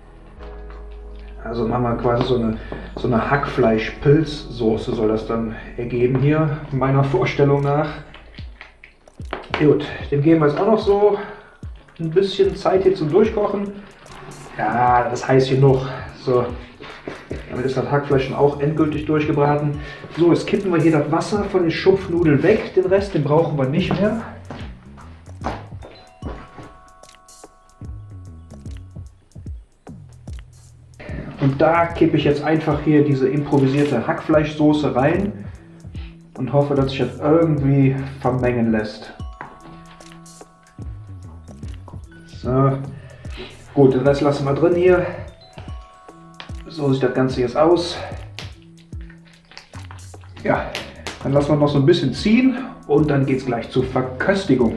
Also machen wir quasi so eine, so eine Hackfleisch-Pilzsoße soll das dann ergeben hier, meiner Vorstellung nach. Gut, dem geben wir jetzt auch noch so ein bisschen Zeit hier zum Durchkochen. Ja, das ist heiß genug. So, damit ist das Hackfleisch schon auch endgültig durchgebraten. So, jetzt kippen wir hier das Wasser von den Schupfnudeln weg. Den Rest, den brauchen wir nicht mehr. Und da kippe ich jetzt einfach hier diese improvisierte Hackfleischsoße rein und hoffe, dass sich das irgendwie vermengen lässt. So. Gut, den Rest lassen wir drin hier. So sieht das Ganze jetzt aus. Ja, dann lassen wir noch so ein bisschen ziehen und dann geht es gleich zur Verköstigung.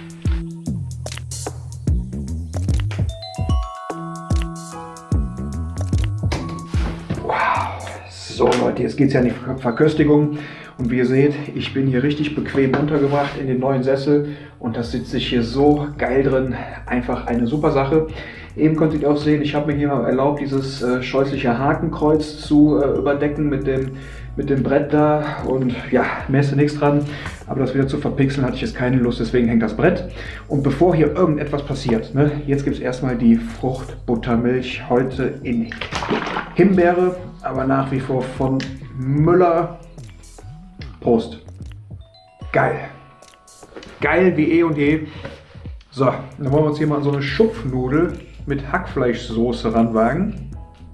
So Leute, jetzt geht es ja in die Verköstigung und wie ihr seht, ich bin hier richtig bequem untergebracht in den neuen Sessel und das sitzt sich hier so geil drin, einfach eine super Sache. Eben konntet ihr auch sehen, ich habe mir hier mal erlaubt, dieses äh, scheußliche Hakenkreuz zu äh, überdecken mit dem, mit dem Brett da und ja, mehr ist ja nichts dran, aber das wieder zu verpixeln hatte ich jetzt keine Lust, deswegen hängt das Brett. Und bevor hier irgendetwas passiert, ne, jetzt gibt es erstmal die Fruchtbuttermilch, heute in Himbeere, aber nach wie vor von Müller. Prost. Geil. Geil wie eh und je. So, dann wollen wir uns hier mal so eine Schupfnudel mit Hackfleischsoße ranwagen.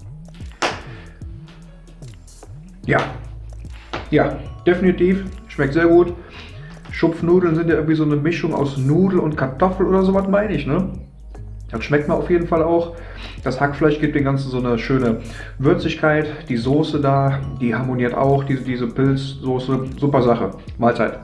Ja. Ja, definitiv. Schmeckt sehr gut. Schupfnudeln sind ja irgendwie so eine Mischung aus Nudel und Kartoffel oder sowas, meine ich, ne? Das schmeckt mir auf jeden Fall auch. Das Hackfleisch gibt dem Ganzen so eine schöne Würzigkeit. Die Soße da, die harmoniert auch. Diese, diese Pilzsoße, super Sache. Mahlzeit.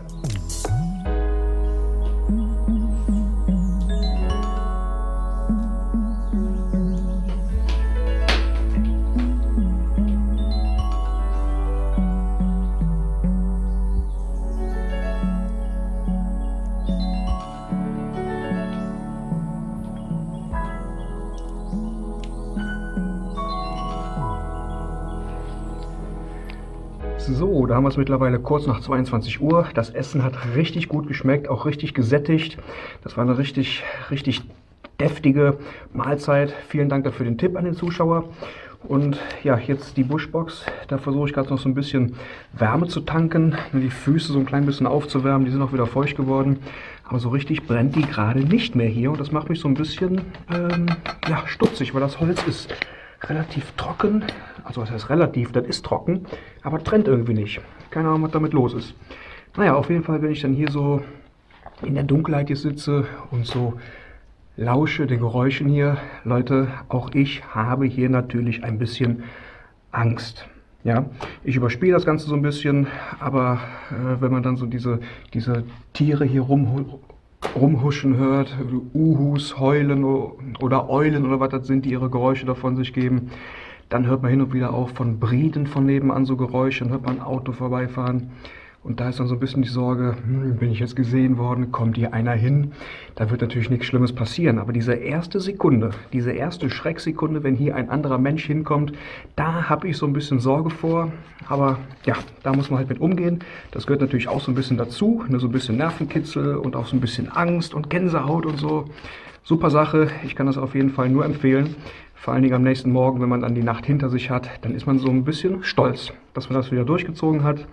So, da haben wir es mittlerweile kurz nach zweiundzwanzig Uhr. Das Essen hat richtig gut geschmeckt, auch richtig gesättigt. Das war eine richtig, richtig deftige Mahlzeit. Vielen Dank dafür den Tipp an den Zuschauer. Und ja, jetzt die Bushbox. Da versuche ich gerade noch so ein bisschen Wärme zu tanken, die Füße so ein klein bisschen aufzuwärmen. Die sind auch wieder feucht geworden. Aber so richtig brennt die gerade nicht mehr hier. Und das macht mich so ein bisschen ähm, ja, stutzig, weil das Holz ist relativ trocken. Also was heißt relativ, das ist trocken, aber trennt irgendwie nicht. Keine Ahnung, was damit los ist. Naja, auf jeden Fall, wenn ich dann hier so in der Dunkelheit hier sitze und so lausche den Geräuschen hier, Leute, auch ich habe hier natürlich ein bisschen Angst. Ja, ich überspiele das Ganze so ein bisschen, aber äh, wenn man dann so diese, diese Tiere hier rum, rumhuschen hört, Uhus, Heulen oder Eulen oder was das sind, die ihre Geräusche davon sich geben, dann hört man hin und wieder auch von Briden von nebenan so Geräusche, dann hört man ein Auto vorbeifahren. Und da ist dann so ein bisschen die Sorge, hm, bin ich jetzt gesehen worden, kommt hier einer hin? Da wird natürlich nichts Schlimmes passieren. Aber diese erste Sekunde, diese erste Schrecksekunde, wenn hier ein anderer Mensch hinkommt, da habe ich so ein bisschen Sorge vor. Aber ja, da muss man halt mit umgehen. Das gehört natürlich auch so ein bisschen dazu. Ne, so ein bisschen Nervenkitzel und auch so ein bisschen Angst und Gänsehaut und so. Super Sache. Ich kann das auf jeden Fall nur empfehlen. Vor allen Dingen am nächsten Morgen, wenn man dann die Nacht hinter sich hat, dann ist man so ein bisschen stolz, dass man das wieder durchgezogen hat.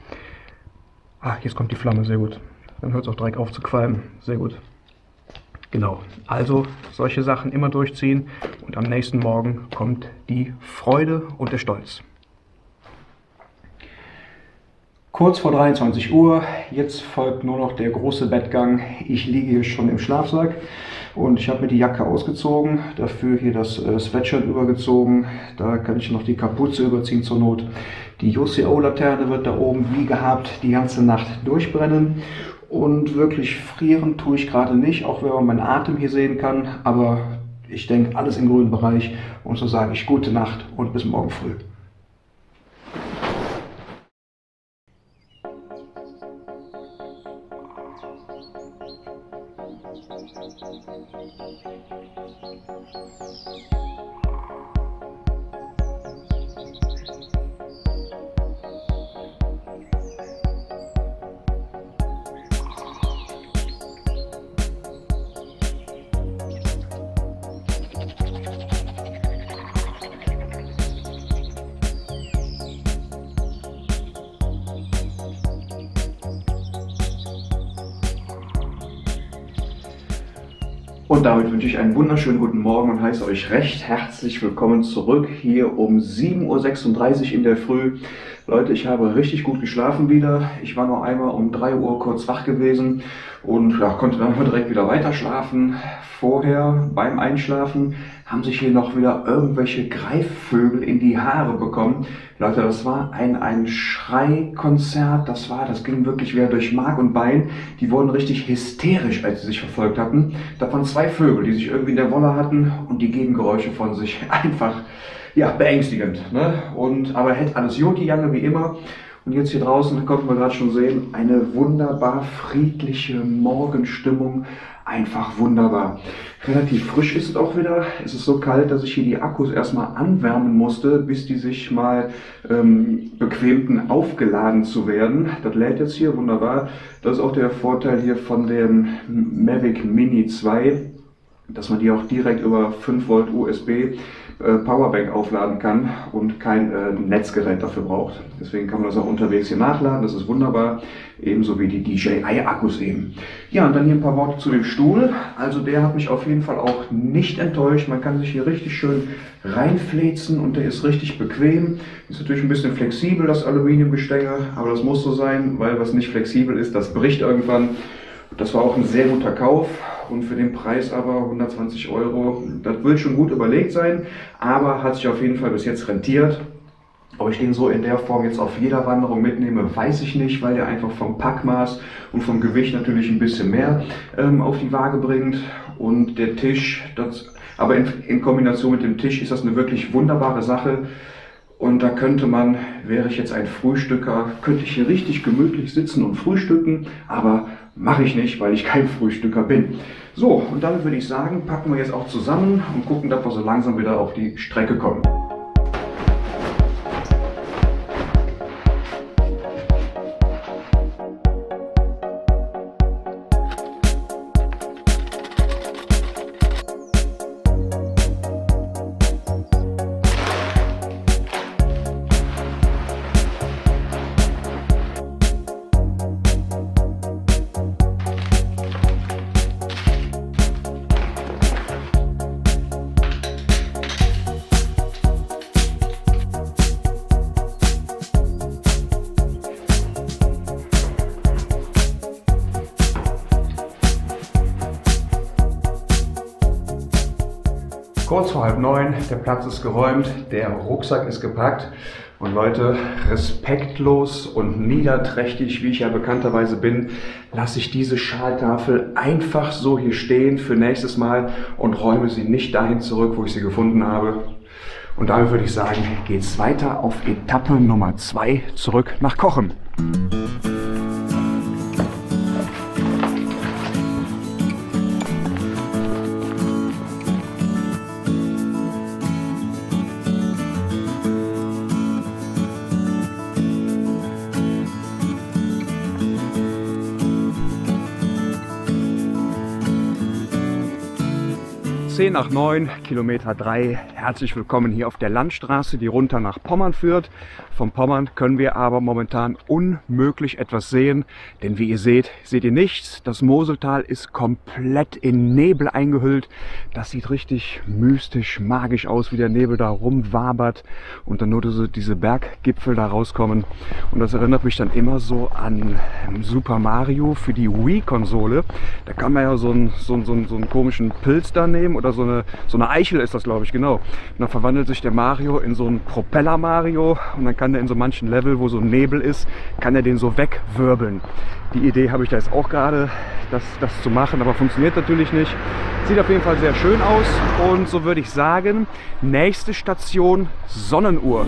Ah, jetzt kommt die Flamme, sehr gut. Dann hört es auch direkt auf zu qualmen, sehr gut. Genau, also solche Sachen immer durchziehen und am nächsten Morgen kommt die Freude und der Stolz. Kurz vor dreiundzwanzig Uhr, jetzt folgt nur noch der große Bettgang. Ich liege hier schon im Schlafsack und ich habe mir die Jacke ausgezogen, dafür hier das äh, Sweatshirt übergezogen. Da kann ich noch die Kapuze überziehen zur Not. Die U C O-Laterne wird da oben wie gehabt die ganze Nacht durchbrennen. Und wirklich frieren tue ich gerade nicht, auch wenn man meinen Atem hier sehen kann. Aber ich denke, alles im grünen Bereich. Und so sage ich gute Nacht und bis morgen früh. Und damit wünsche ich einen wunderschönen guten Morgen und heiße euch recht herzlich willkommen zurück hier um sieben Uhr sechsunddreißig in der Früh. Leute, ich habe richtig gut geschlafen wieder. Ich war noch einmal um drei Uhr kurz wach gewesen und ja, konnte dann direkt wieder weiter schlafen. Vorher beim Einschlafen haben sich hier noch wieder irgendwelche Greifvögel in die Haare bekommen. Leute, das war ein, ein Schreikonzert, das war, das ging wirklich wieder durch Mark und Bein. Die wurden richtig hysterisch, als sie sich verfolgt hatten. Da waren zwei Vögel, die sich irgendwie in der Wolle hatten und die Gegengeräusche von sich einfach, ja, beängstigend. Ne? Und, aber hätte alles gut, die Jange, wie immer. Und jetzt hier draußen, konnten wir gerade schon sehen, eine wunderbar friedliche Morgenstimmung. Einfach wunderbar. Relativ frisch ist es auch wieder. Es ist so kalt, dass ich hier die Akkus erstmal anwärmen musste, bis die sich mal ähm, bequemten, aufgeladen zu werden. Das lädt jetzt hier wunderbar. Das ist auch der Vorteil hier von dem Mavic Mini zwei, dass man die auch direkt über fünf Volt U S B äh, Powerbank aufladen kann und kein äh, Netzgerät dafür braucht. Deswegen kann man das auch unterwegs hier nachladen, das ist wunderbar. Ebenso wie die D J I-Akkus eben. Ja, und dann hier ein paar Worte zu dem Stuhl. Also der hat mich auf jeden Fall auch nicht enttäuscht. Man kann sich hier richtig schön reinfläzen und der ist richtig bequem. Ist natürlich ein bisschen flexibel, das Aluminiumgestänge, aber das muss so sein, weil was nicht flexibel ist, das bricht irgendwann. Das war auch ein sehr guter Kauf und für den Preis aber hundertzwanzig Euro, das wird schon gut überlegt sein, aber hat sich auf jeden Fall bis jetzt rentiert. Ob ich den so in der Form jetzt auf jeder Wanderung mitnehme, weiß ich nicht, weil der einfach vom Packmaß und vom Gewicht natürlich ein bisschen mehr ähm, auf die Waage bringt. Und der Tisch, das, aber in, in Kombination mit dem Tisch ist das eine wirklich wunderbare Sache. Und da könnte man, wäre ich jetzt ein Frühstücker, könnte ich hier richtig gemütlich sitzen und frühstücken, aber mache ich nicht, weil ich kein Frühstücker bin. So, und damit würde ich sagen, packen wir jetzt auch zusammen und gucken, dass wir so langsam wieder auf die Strecke kommen. Kurz vor halb neun, der Platz ist geräumt, der Rucksack ist gepackt und Leute, respektlos und niederträchtig, wie ich ja bekannterweise bin, lasse ich diese Schaltafel einfach so hier stehen für nächstes Mal und räume sie nicht dahin zurück, wo ich sie gefunden habe. Und damit würde ich sagen, geht's weiter auf Etappe Nummer zwei zurück nach Cochem. zehn nach neun, Kilometer drei. Herzlich willkommen hier auf der Landstraße, die runter nach Pommern führt. Vom Pommern können wir aber momentan unmöglich etwas sehen, denn wie ihr seht, seht ihr nichts. Das Moseltal ist komplett in Nebel eingehüllt. Das sieht richtig mystisch, magisch aus, wie der Nebel da rumwabert und dann nur diese, diese Berggipfel da rauskommen. Und das erinnert mich dann immer so an Super Mario für die Wii-Konsole. Da kann man ja so einen, so einen, so einen, so einen komischen Pilz da nehmen oder so eine, so eine Eichel ist das, glaube ich, genau. Und dann verwandelt sich der Mario in so einen Propeller-Mario und dann kann der in so manchen Level, wo so ein Nebel ist, kann er den so wegwirbeln. Die Idee habe ich da jetzt auch gerade, das, das zu machen, aber funktioniert natürlich nicht. Sieht auf jeden Fall sehr schön aus und so würde ich sagen, nächste Station Sonnenuhr.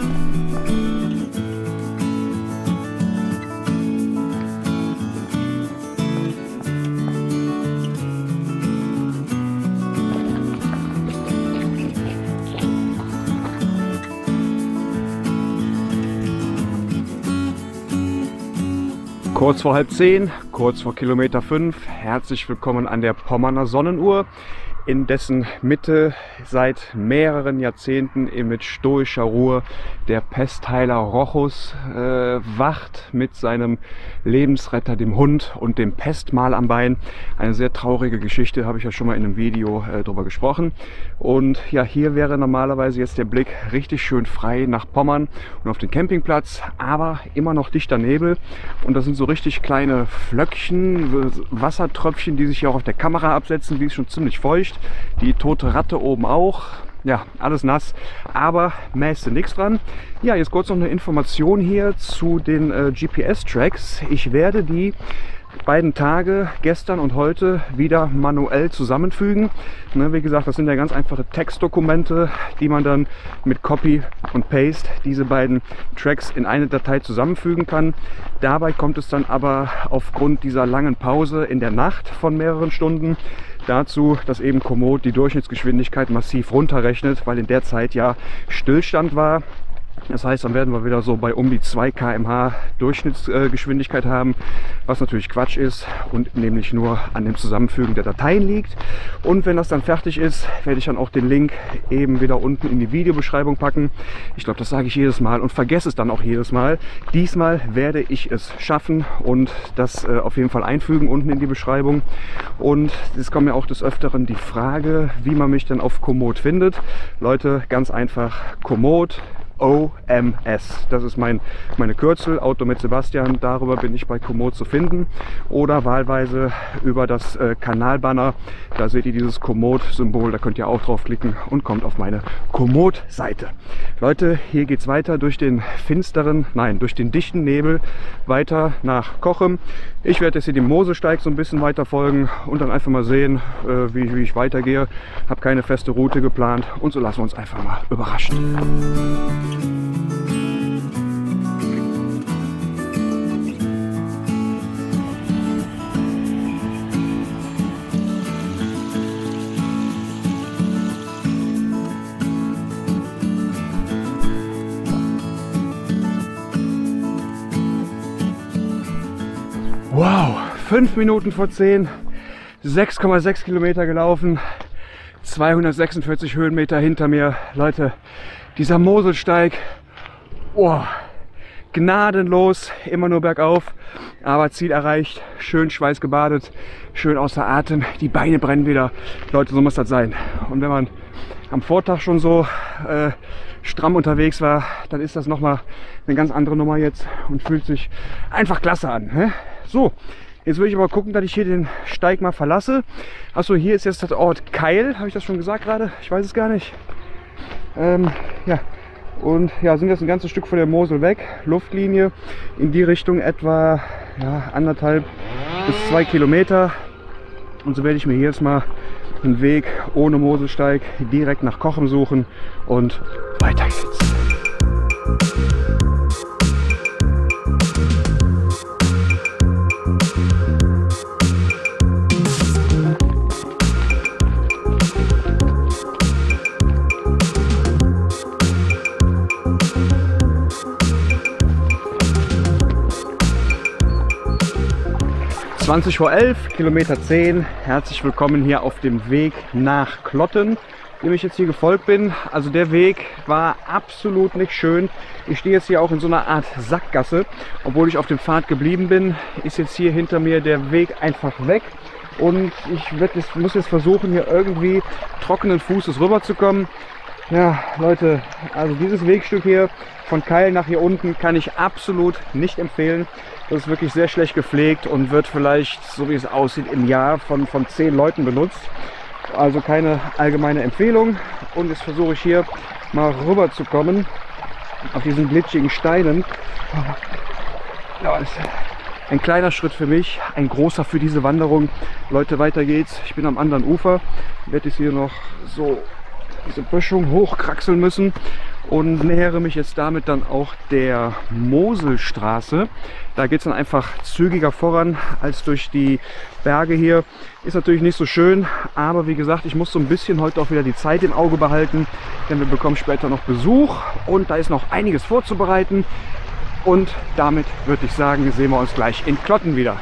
Kurz vor halb zehn, kurz vor Kilometer fünf, herzlich willkommen an der Pommerner Sonnenuhr, in dessen Mitte seit mehreren Jahrzehnten mit stoischer Ruhe der Pestheiler Rochus äh, wacht mit seinem Lebensretter, dem Hund und dem Pestmal am Bein. Eine sehr traurige Geschichte, habe ich ja schon mal in einem Video äh, drüber gesprochen. Und ja, hier wäre normalerweise jetzt der Blick richtig schön frei nach Pommern und auf den Campingplatz, aber immer noch dichter Nebel. Und das sind so richtig kleine Flöckchen, Wassertröpfchen, die sich hier auch auf der Kamera absetzen, die ist schon ziemlich feucht. Die tote Ratte oben auch. Ja, alles nass, aber mäßte nichts dran. Ja, jetzt kurz noch eine Information hier zu den äh, G P S-Tracks. Ich werde die beiden Tage, gestern und heute, wieder manuell zusammenfügen. Ne, wie gesagt, das sind ja ganz einfache Textdokumente, die man dann mit Copy und Paste diese beiden Tracks in eine Datei zusammenfügen kann. Dabei kommt es dann aber aufgrund dieser langen Pause in der Nacht von mehreren Stunden dazu, dass eben Komoot die Durchschnittsgeschwindigkeit massiv runterrechnet, weil in der Zeit ja Stillstand war. Das heißt, dann werden wir wieder so bei um die zwei Kilometer pro Stunde Durchschnittsgeschwindigkeit haben, was natürlich Quatsch ist und nämlich nur an dem Zusammenfügen der Dateien liegt. Und wenn das dann fertig ist, werde ich dann auch den Link eben wieder unten in die Videobeschreibung packen. Ich glaube, das sage ich jedes Mal und vergesse es dann auch jedes Mal. Diesmal werde ich es schaffen und das äh, auf jeden Fall einfügen unten in die Beschreibung. Und es kommt mir auch des Öfteren die Frage, wie man mich dann auf Komoot findet. Leute, ganz einfach Komoot. O M S. Das ist mein, meine Kürzel, Auto mit Sebastian. Darüber bin ich bei Komoot zu finden. Oder wahlweise über das äh, Kanalbanner. Da seht ihr dieses Komoot-Symbol. Da könnt ihr auch draufklicken und kommt auf meine Komoot-Seite. Leute, hier geht es weiter durch den finsteren, nein, durch den dichten Nebel weiter nach Cochem. Ich werde jetzt hier dem Moselsteig so ein bisschen weiter folgen und dann einfach mal sehen, äh, wie, wie ich weitergehe. Habe keine feste Route geplant und so lassen wir uns einfach mal überraschen. Wow, fünf Minuten vor zehn, sechs Komma sechs Kilometer gelaufen, zweihundertsechsundvierzig Höhenmeter hinter mir. Leute, dieser Moselsteig, oh, gnadenlos, immer nur bergauf, aber Ziel erreicht, schön schweißgebadet, schön außer Atem, die Beine brennen wieder. Leute, so muss das sein. Und wenn man am Vortag schon so äh, stramm unterwegs war, dann ist das nochmal eine ganz andere Nummer jetzt und fühlt sich einfach klasse an. Ne? So, jetzt will ich aber gucken, dass ich hier den Steig mal verlasse. Achso, hier ist jetzt das Ort Keil, habe ich das schon gesagt gerade? Ich weiß es gar nicht. Ähm, ja, und ja, sind jetzt ein ganzes Stück von der Mosel weg. Luftlinie in die Richtung etwa ja, anderthalb bis zwei Kilometer. Und so werde ich mir hier jetzt mal einen Weg ohne Moselsteig direkt nach Cochem suchen und weiter geht's. zwanzig vor elf, Kilometer zehn. Herzlich willkommen hier auf dem Weg nach Klotten, dem ich jetzt hier gefolgt bin. Also der Weg war absolut nicht schön. Ich stehe jetzt hier auch in so einer Art Sackgasse. Obwohl ich auf dem Pfad geblieben bin, ist jetzt hier hinter mir der Weg einfach weg. Und ich werd jetzt, muss jetzt versuchen, hier irgendwie trockenen Fußes rüberzukommen. Ja, Leute, also dieses Wegstück hier von Keil nach hier unten kann ich absolut nicht empfehlen. Das ist wirklich sehr schlecht gepflegt und wird vielleicht, so wie es aussieht, im Jahr von, von zehn Leuten benutzt. Also keine allgemeine Empfehlung. Und jetzt versuche ich hier mal rüber zu kommen auf diesen glitschigen Steinen. Ja, ist ein kleiner Schritt für mich, ein großer für diese Wanderung. Leute, weiter geht's. Ich bin am anderen Ufer. Ich werde jetzt hier noch so diese Böschung hochkraxeln müssen und nähere mich jetzt damit dann auch der Moselstraße. Da geht es dann einfach zügiger voran als durch die Berge hier. Ist natürlich nicht so schön, aber wie gesagt, ich muss so ein bisschen heute auch wieder die Zeit im Auge behalten, denn wir bekommen später noch Besuch und da ist noch einiges vorzubereiten. Und damit würde ich sagen, sehen wir uns gleich in Klotten wieder.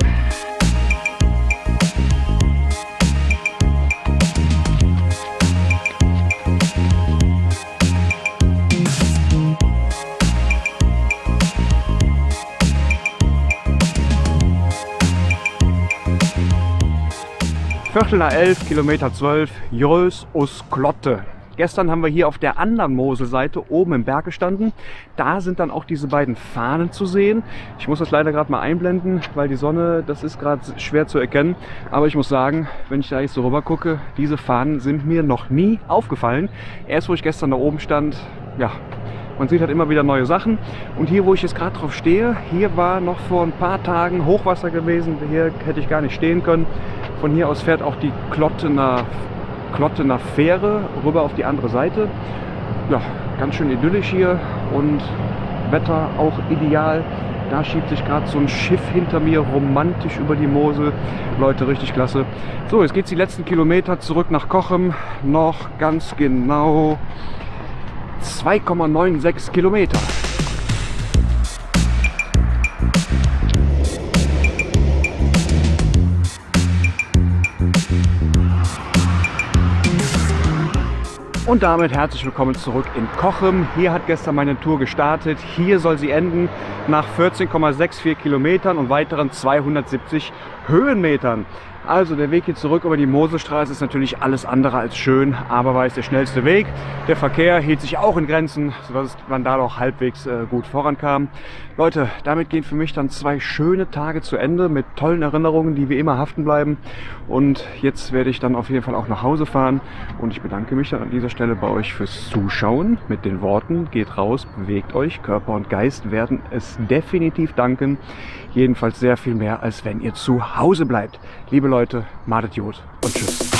Viertel nach elf, Kilometer zwölf, Jöls us Klotte. Gestern haben wir hier auf der anderen Moselseite oben im Berg gestanden. Da sind dann auch diese beiden Fahnen zu sehen. Ich muss das leider gerade mal einblenden, weil die Sonne, das ist gerade schwer zu erkennen. Aber ich muss sagen, wenn ich da jetzt so rüber gucke, diese Fahnen sind mir noch nie aufgefallen. Erst wo ich gestern da oben stand, ja, man sieht halt immer wieder neue Sachen. Und hier, wo ich jetzt gerade drauf stehe, hier war noch vor ein paar Tagen Hochwasser gewesen. Hier hätte ich gar nicht stehen können. Von hier aus fährt auch die Klottener, Klottener Fähre rüber auf die andere Seite. Ja, ganz schön idyllisch hier und Wetter auch ideal. Da schiebt sich gerade so ein Schiff hinter mir romantisch über die Mosel. Leute, richtig klasse. So, jetzt geht es die letzten Kilometer zurück nach Cochem. Noch ganz genau zwei Komma sechsundneunzig Kilometer. Und damit herzlich willkommen zurück in Cochem. Hier hat gestern meine Tour gestartet. Hier soll sie enden nach vierzehn Komma vierundsechzig Kilometern und weiteren zweihundertsiebzig Höhenmetern. Also der Weg hier zurück über die Moselstraße ist natürlich alles andere als schön, aber war es der schnellste Weg. Der Verkehr hielt sich auch in Grenzen, sodass man da noch halbwegs äh, gut vorankam. Leute, damit gehen für mich dann zwei schöne Tage zu Ende mit tollen Erinnerungen, die wie immer haften bleiben. Und jetzt werde ich dann auf jeden Fall auch nach Hause fahren. Und ich bedanke mich dann an dieser Stelle bei euch fürs Zuschauen mit den Worten: geht raus, bewegt euch, Körper und Geist werden es definitiv danken. Jedenfalls sehr viel mehr, als wenn ihr zu Hause bleibt. Liebe Leute, madet Jod und tschüss.